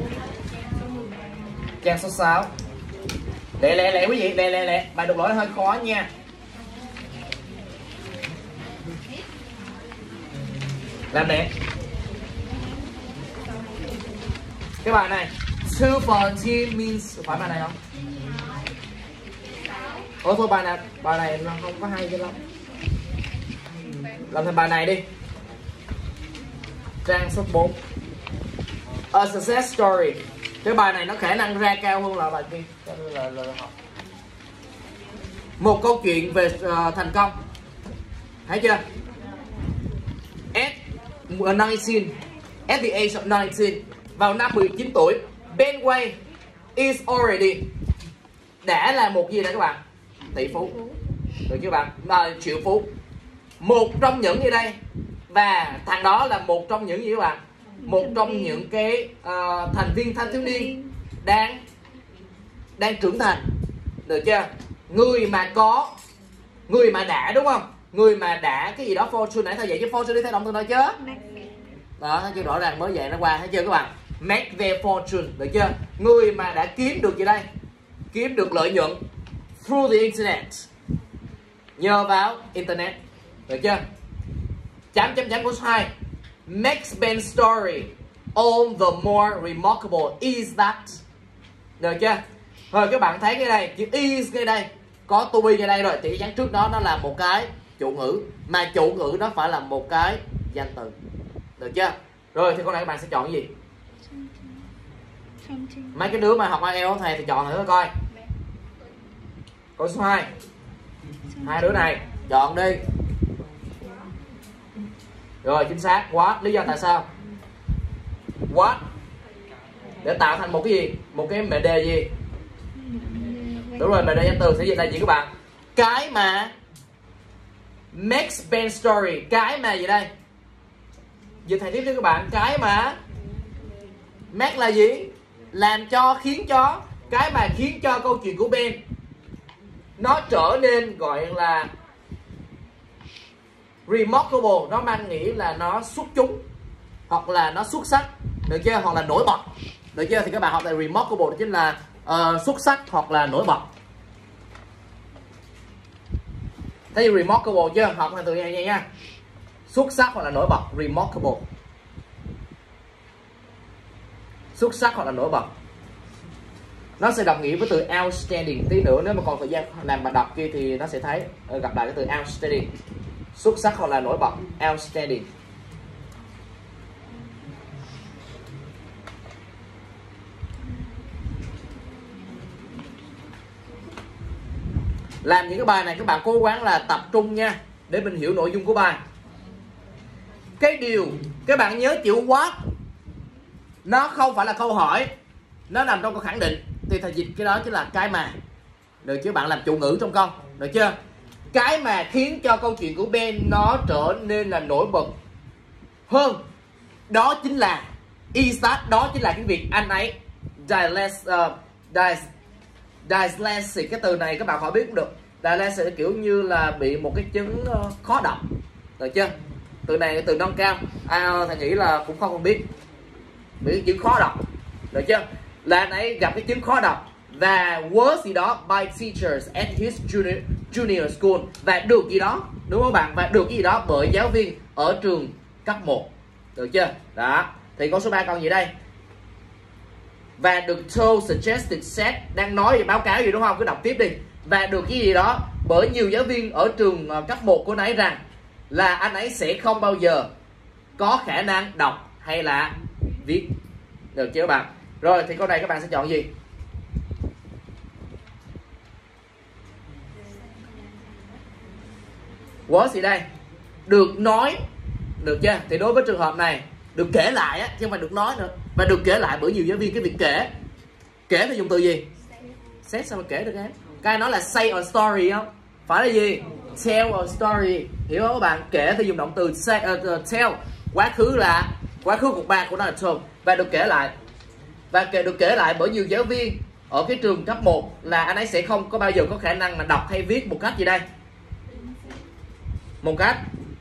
Trang số sáu. Lẹ lẹ lẹ quý vị, lẹ lẹ lẹ, bài đục lỗ hơi khó nha. Làm nè. Cái bài này two fourteen means phải bài này không? Ủa thôi bài này, bài này nó không có hay cho lắm. Làm thành bài này đi. Trang số bốn. A success story. Cái bài này nó khả năng ra cao hơn là bài kia. Cho nên là, là học. Một câu chuyện về uh, thành công. Thấy chưa? At nineteen, at the age of nineteen, vào năm mười chín tuổi, Ben Way is already, đã là một gì đấy các bạn? Tỷ phú, được chưa bạn? À, triệu phú. Một trong những gì đây, và thằng đó là một trong những gì các bạn? Một trong những cái uh, thành viên thanh thiếu niên đang đang trưởng thành, được chưa? Người mà có, người mà đã, đúng không? Người mà đã cái gì đó fortune, nãy thầy dạy chứ fortune đi theo động từ nào chứ? Đó, thấy chưa, rõ ràng mới dạy nó qua, thấy chưa các bạn? Make their fortune, được chưa? Người mà đã kiếm được gì đây? Kiếm được lợi nhuận through the internet, nhờ vào internet, được chưa? Chấm chấm chấm câu số hai. Makes Ben's story all the more remarkable is that, được chưa? Rồi các bạn thấy cái đây, chữ is ngay đây, có to be ngay đây rồi, thì dán trước đó nó là một cái chủ ngữ, mà chủ ngữ nó phải là một cái danh từ, được chưa? Rồi thì câu này các bạn sẽ chọn cái gì? Mấy cái đứa mà học ai eo thầy thì chọn thử coi. Câu số hai. Hai đứa này chọn đi. Rồi chính xác. What, lý do tại sao? What để tạo thành một cái gì? Một cái mệnh đề gì? Đúng rồi, mệnh đề danh từ sẽ là gì các bạn? Cái mà makes Ben story. Cái mà gì đây? Dịch thầy tiếp cho các bạn. Cái mà make là gì? Làm cho, khiến cho. Cái mà khiến cho câu chuyện của Ben nó trở nên gọi là remarkable. Nó mang nghĩa là nó xuất chúng, hoặc là nó xuất sắc, được chưa? Hoặc là nổi bật, được chưa? Thì các bạn học là remarkable chính là uh, xuất sắc hoặc là nổi bật. Thấy remarkable chưa? Học từ này nha nha. Xuất sắc hoặc là nổi bật, remarkable. Xuất sắc hoặc là nổi bật. Nó sẽ đồng nghĩa với từ outstanding. Tí nữa nếu mà còn thời gian làm bài đọc kia thì nó sẽ thấy gặp lại cái từ outstanding. Xuất sắc hoặc là nổi bật, outstanding. Làm những cái bài này các bạn cố gắng là tập trung nha, để mình hiểu nội dung của bài. Cái điều các bạn nhớ chữ what nó không phải là câu hỏi, nó nằm trong câu khẳng định, thì thầy dịch cái đó chính là cái mà, được chứ? Bạn làm chủ ngữ trong câu, được chưa? Cái mà khiến cho câu chuyện của Ben nó trở nên là nổi bật hơn, đó chính là is that, đó chính là cái việc anh ấy dyslexic. Uh, dys, dyslexic, cái từ này các bạn phải biết cũng được. Dyslexic kiểu như là bị một cái chứng uh, khó đọc, được chưa? Từ này từ nâng cao, à, thầy nghĩ là cũng không biết, bị chứng khó đọc, được chưa? Là anh ấy gặp cái chứng khó đọc và was gì đó by teachers at his junior, junior school, và được gì đó, đúng không bạn? Và được gì đó bởi giáo viên ở trường cấp một, được chưa? Đó, thì câu số ba câu gì đây? Và được told, suggested, said, đang nói về báo cáo gì đúng không? Cứ đọc tiếp đi. Và được cái gì đó bởi nhiều giáo viên ở trường cấp một của anh ấy rằng là anh ấy sẽ không bao giờ có khả năng đọc hay là viết, được chưa bạn? Rồi thì câu này các bạn sẽ chọn gì? Was gì đây? Được nói, được chưa? Thì đối với trường hợp này được kể lại á, chứ không phải được nói nữa. Và được kể lại bởi nhiều giáo viên. Cái việc kể, kể thì dùng từ gì? Said. Sao mà kể được em? Cái nói là say a story không? Phải là gì? Tell a story, hiểu không các bạn? Kể thì dùng động từ say, uh, tell. Quá khứ là quá khứ cuộc ba của nó là told. Và được kể lại, và kể, được kể lại bởi nhiều giáo viên ở cái trường cấp một là anh ấy sẽ không có bao giờ có khả năng là đọc hay viết một cách gì đây? Một cách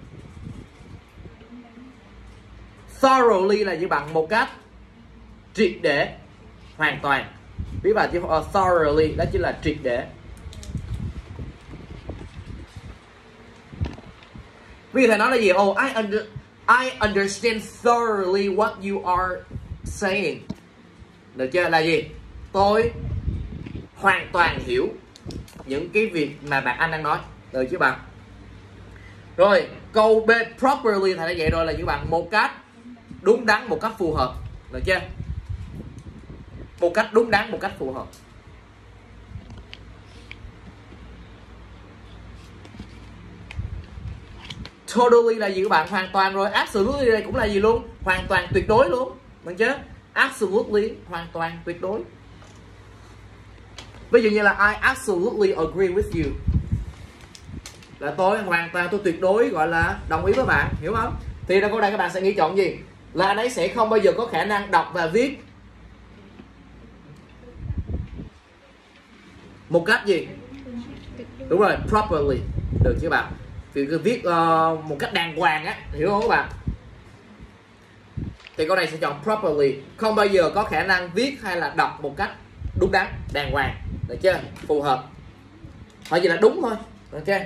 thoroughly là gì bạn? Một cách triệt để, hoàn toàn. Biết vào chữ uh, thoroughly đó chính là triệt để. Vì thầy nói là gì? Oh, I, under, I understand thoroughly what you are saying. Được chưa? Là gì? Tôi hoàn toàn hiểu những cái việc mà bạn anh đang nói, được chứ bạn? Rồi câu B, properly thầy đã dạy rồi, là những bạn một cách đúng đắn, một cách phù hợp, được chưa? Một cách đúng đắn, một cách phù hợp. Totally là gì các bạn? Hoàn toàn rồi. Absolutely đây cũng là gì luôn? Hoàn toàn, tuyệt đối luôn, được chưa? Absolutely, hoàn toàn, tuyệt đối. Ví dụ như là I absolutely agree with you, là tôi hoàn toàn, tôi tuyệt đối gọi là đồng ý với bạn, hiểu không? Thì trong câu này các bạn sẽ nghĩ chọn gì? Là anh ấy sẽ không bao giờ có khả năng đọc và viết một cách gì? Đúng rồi, properly, được chứ bạn? Thì viết uh, một cách đàng hoàng á, hiểu không các bạn? Thì câu này sẽ chọn properly, không bao giờ có khả năng viết hay là đọc một cách đúng đắn, đàng hoàng, được chưa? Phù hợp, hỏi gì là đúng thôi, ok?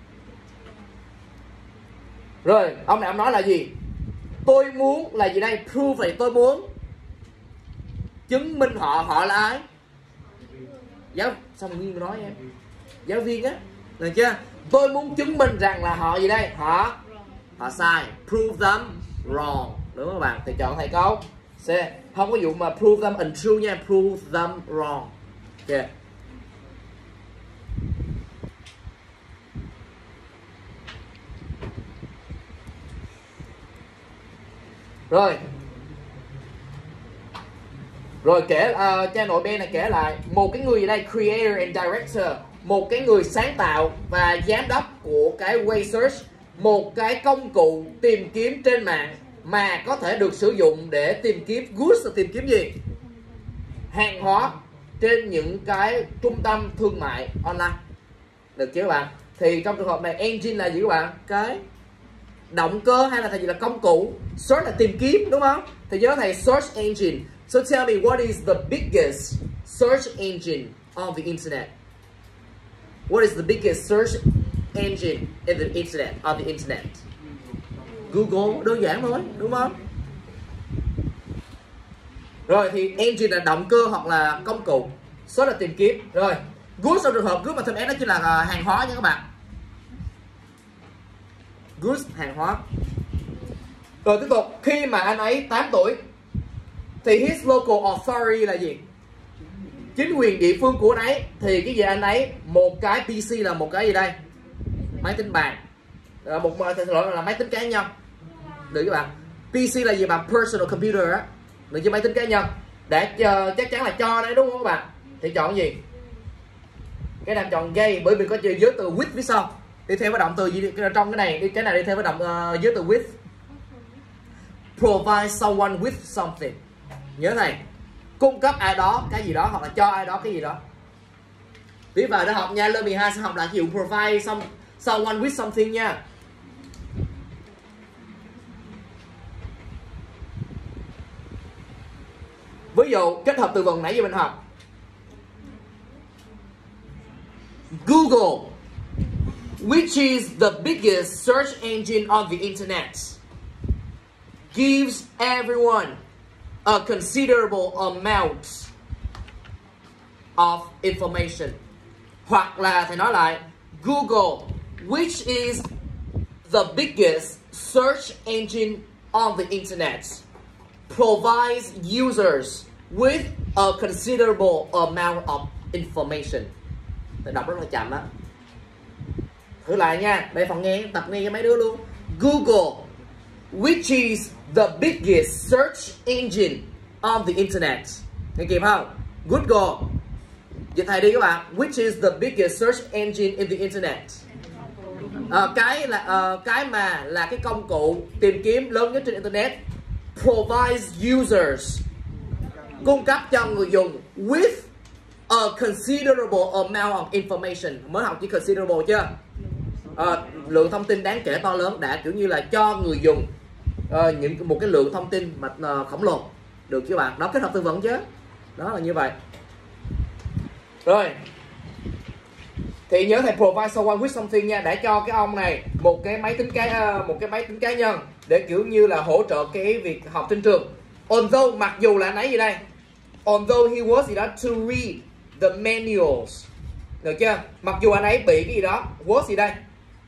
Rồi ông này ông nói là gì? Tôi muốn là gì đây? Prove này, tôi muốn chứng minh họ, họ là ai? Giáo, sao mình nghiêng nói em? Giáo viên á, được chưa? Tôi muốn chứng minh rằng là họ gì đây? Họ họ sai. Prove them wrong, đúng không các bạn? Thì chọn thầy câu C. Không có vụ mà prove them untrue nha, prove them wrong. Ok. Rồi rồi kể uh, cha nội Ben này kể lại một cái người gì đây, creator and director, một cái người sáng tạo và giám đốc của cái Way Search, một cái công cụ tìm kiếm trên mạng mà có thể được sử dụng để tìm kiếm goods, là tìm kiếm gì, hàng hóa trên những cái trung tâm thương mại online, được chưa các bạn? Thì trong trường hợp này engine là gì các bạn? Cái động cơ hay là thầy gì là công cụ, search là tìm kiếm đúng không? Thì nhớ thầy search engine. So tell me what is the biggest search engine on the internet? What is the biggest search engine in the internet, on the internet? Google, đơn giản thôi, đúng không? Rồi thì engine là động cơ hoặc là công cụ, search là tìm kiếm. Rồi, goods trong trường hợp goods mà thêm S đó chính là hàng hóa nha các bạn. Goods, hàng hóa. Rồi tiếp tục, khi mà anh ấy tám tuổi thì his local authority là gì? Chính quyền địa phương của anh ấy. Thì cái gì anh ấy? Một cái pê xê là một cái gì đây? Máy tính bàn. À, một lỗi là máy tính cá nhân. Được các bạn. pê xê là gì bạn? Personal computer á. Được chứ, máy tính cá nhân. Để uh, chắc chắn là cho đấy đúng không các bạn? Thì chọn gì? Cái nào chọn gay, bởi vì có chữ dưới từ with phía sau. Đi theo với động từ gì trong cái này, đi cái này đi theo với động uh, dưới từ with. Provide someone with something. Nhớ này, cung cấp ai đó cái gì đó hoặc là cho ai đó cái gì đó. Tiếp vào để học nha, lớp mười hai sẽ học là chịu provide some, someone with something nha. Ví dụ kết hợp từ vựng nãy giờ mình học. Google, which is the biggest search engine on the internet, gives everyone a considerable amount of information. Hoặc là thầy nói lại, Google, which is the biggest search engine on the internet, provides users with a considerable amount of information. Thầy đọc rất là chậm á. Thử lại nha, đây phần nghe, tập nghe cho mấy đứa luôn. Google, which is the biggest search engine on the internet. Nghe kịp không? Google. Dịch thầy đi các bạn. Which is the biggest search engine in the internet. À, cái là à, cái mà là cái công cụ tìm kiếm lớn nhất trên internet. Provides users, cung cấp cho người dùng with a considerable amount of information. Mới học chỉ considerable chưa? À, lượng thông tin đáng kể to lớn, đã kiểu như là cho người dùng uh, những một cái lượng thông tin mà uh, khổng lồ, được chưa bạn? Đó, kết hợp từ vựng chứ, đó là như vậy. Rồi thì nhớ thầy provide someone with something nha, để cho cái ông này một cái máy tính cá uh, một cái máy tính cá nhân để kiểu như là hỗ trợ cái việc học trên trường. Although, mặc dù là anh ấy gì đây? Although he was gì đó to read the manuals, được chưa? Mặc dù anh ấy bị cái gì đó, was gì đây?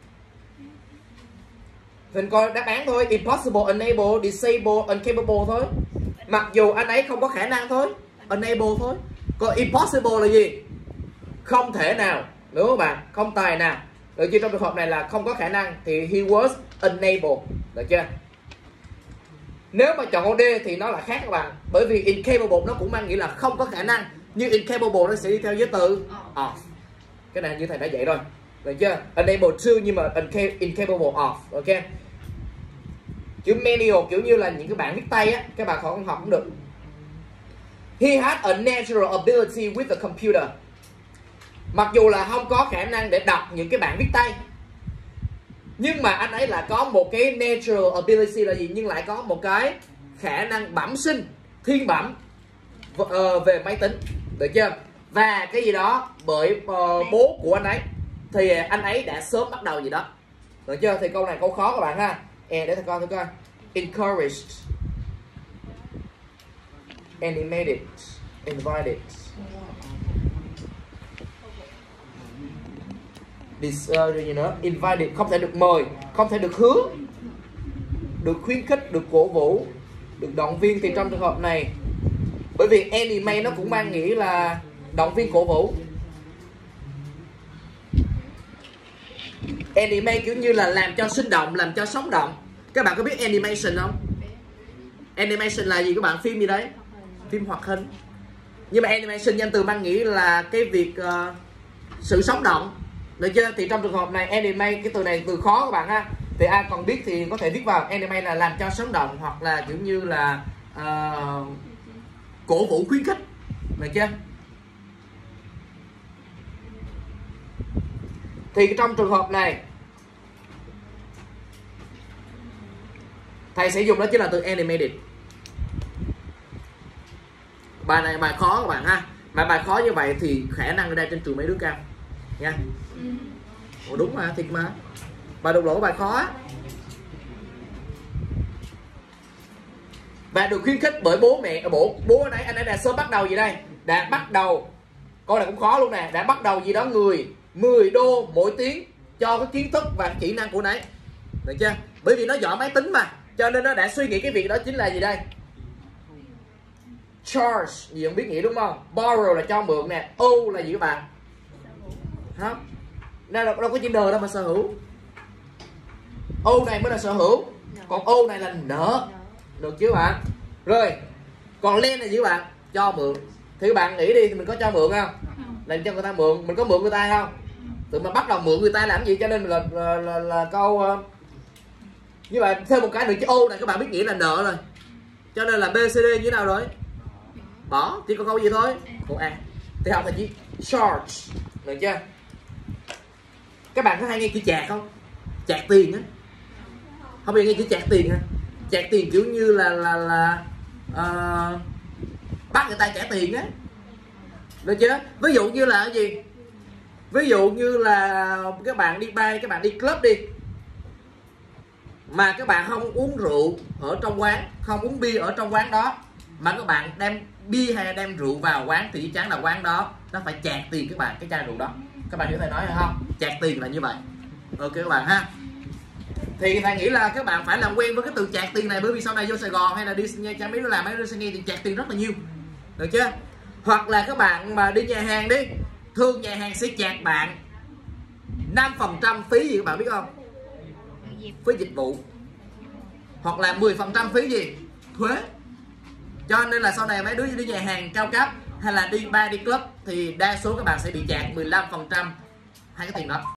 Mình coi đáp án thôi. Impossible, unable, disabled, incapable thôi. Mặc dù anh ấy không có khả năng thôi, unable thôi. Còn impossible là gì? Không thể nào, đúng không bạn? Không tài nào. Được chưa? Trong trường hợp này là không có khả năng thì he was unable, được chưa? Nếu mà chọn câu D thì nó là khác các bạn. Bởi vì incapable nó cũng mang nghĩa là không có khả năng, nhưng incapable nó sẽ đi theo với từ of. Cái này như thầy đã dạy rồi, được chưa? Unable to nhưng mà incapable of, ok? Chữ manual kiểu như là những cái bản viết tay á, các bạn không học cũng được. He had a natural ability with the computer. Mặc dù là không có khả năng để đọc những cái bản viết tay, nhưng mà anh ấy là có một cái natural ability là gì? Nhưng lại có một cái khả năng bẩm sinh, thiên bẩm về máy tính, được chưa? Và cái gì đó bởi uh, bố của anh ấy thì anh ấy đã sớm bắt đầu gì đó, được chưa? Thì câu này câu khó các bạn ha. E để thầy coi thử coi. Encouraged, animated, invited, This, uh, gì nữa? Invited, không thể được mời, không thể được hướng, được khuyến khích, được cổ vũ, được động viên. Thì trong trường hợp này, bởi vì animate nó cũng mang nghĩa là động viên cổ vũ. Animate kiểu như là làm cho sinh động, làm cho sống động. Các bạn có biết animation không? Animation là gì các bạn? Phim gì đấy? Phim hoạt hình. Nhưng mà animation danh từ mang nghĩa là cái việc uh, sự sống động, được chưa? Thì trong trường hợp này animate, cái từ này từ khó các bạn ha, thì ai còn biết thì có thể viết vào. Animate là làm cho sống động, hoặc là kiểu như là uh, cổ vũ khuyến khích, được chưa? Thì trong trường hợp này thầy sẽ dùng đó chính là từ animated. Bài này bài khó các bạn ha, mà bài khó như vậy thì khả năng ra trên trường mấy đứa cao nha. Ủa đúng mà, thiệt mà, bài đục lỗ bài khó á. Và được khuyến khích bởi bố mẹ, bố bố nãy anh ấy đã sớm bắt đầu gì đây, đã bắt đầu, câu này cũng khó luôn nè, đã bắt đầu gì đó người mười đô mỗi tiếng cho cái kiến thức và kỹ năng của nãy, được chưa? Bởi vì nó giỏi máy tính mà, cho nên nó đã suy nghĩ cái việc đó chính là gì đây, charge gì không biết nghĩa đúng không? Borrow là cho mượn nè, owe là gì các bạn? Hả? Nên là đâu có chữ n đâu mà sở hữu. Owe này mới là sở hữu, còn owe này là nợ, được chưa bạn? Rồi còn lend là gì các bạn? Cho mượn. Thì các bạn nghĩ đi, thì mình có cho mượn không? Làm cho người ta mượn, mình có mượn người ta không? Tụi mà bắt đầu mượn người ta làm gì, cho nên là là, là, là câu uh... như vậy thêm một cái nữa, chữ O này các bạn biết nghĩa là nợ rồi, cho nên là B C D như thế nào rồi? Bỏ, chỉ còn câu gì thôi? Câu A. Thì học là gì? Charge, được chưa? Các bạn có hay nghe chữ chạc không? Chạc tiền á. Không biết nghe chữ chạc tiền ha? Chạc tiền kiểu như là là là uh, bắt người ta trả tiền á, được chưa? Ví dụ như là cái gì? Ví dụ như là các bạn đi bay, các bạn đi club đi, mà các bạn không uống rượu ở trong quán, không uống bia ở trong quán đó, mà các bạn đem bia hay đem rượu vào quán, thì chắc chắn là quán đó nó phải chạc tiền các bạn cái chai rượu đó. Các bạn hiểu thầy nói hay không? Chạc tiền là như vậy. Ok các bạn ha. Thì thầy nghĩ là các bạn phải làm quen với cái từ chạc tiền này, bởi vì sau này vô Sài Gòn hay là đi cha mấy đứa làm mấy đứa sẽ nghe thì chạc tiền rất là nhiều, được chưa? Hoặc là các bạn mà đi nhà hàng đi, thường nhà hàng sẽ chạc bạn năm phần trăm phí gì các bạn biết không? Phí dịch vụ. Hoặc là mười phần trăm phí gì? Thuế. Cho nên là sau này mấy đứa đi nhà hàng cao cấp hay là đi bar đi club thì đa số các bạn sẽ bị chạc mười lăm phần trăm hai cái tiền đó.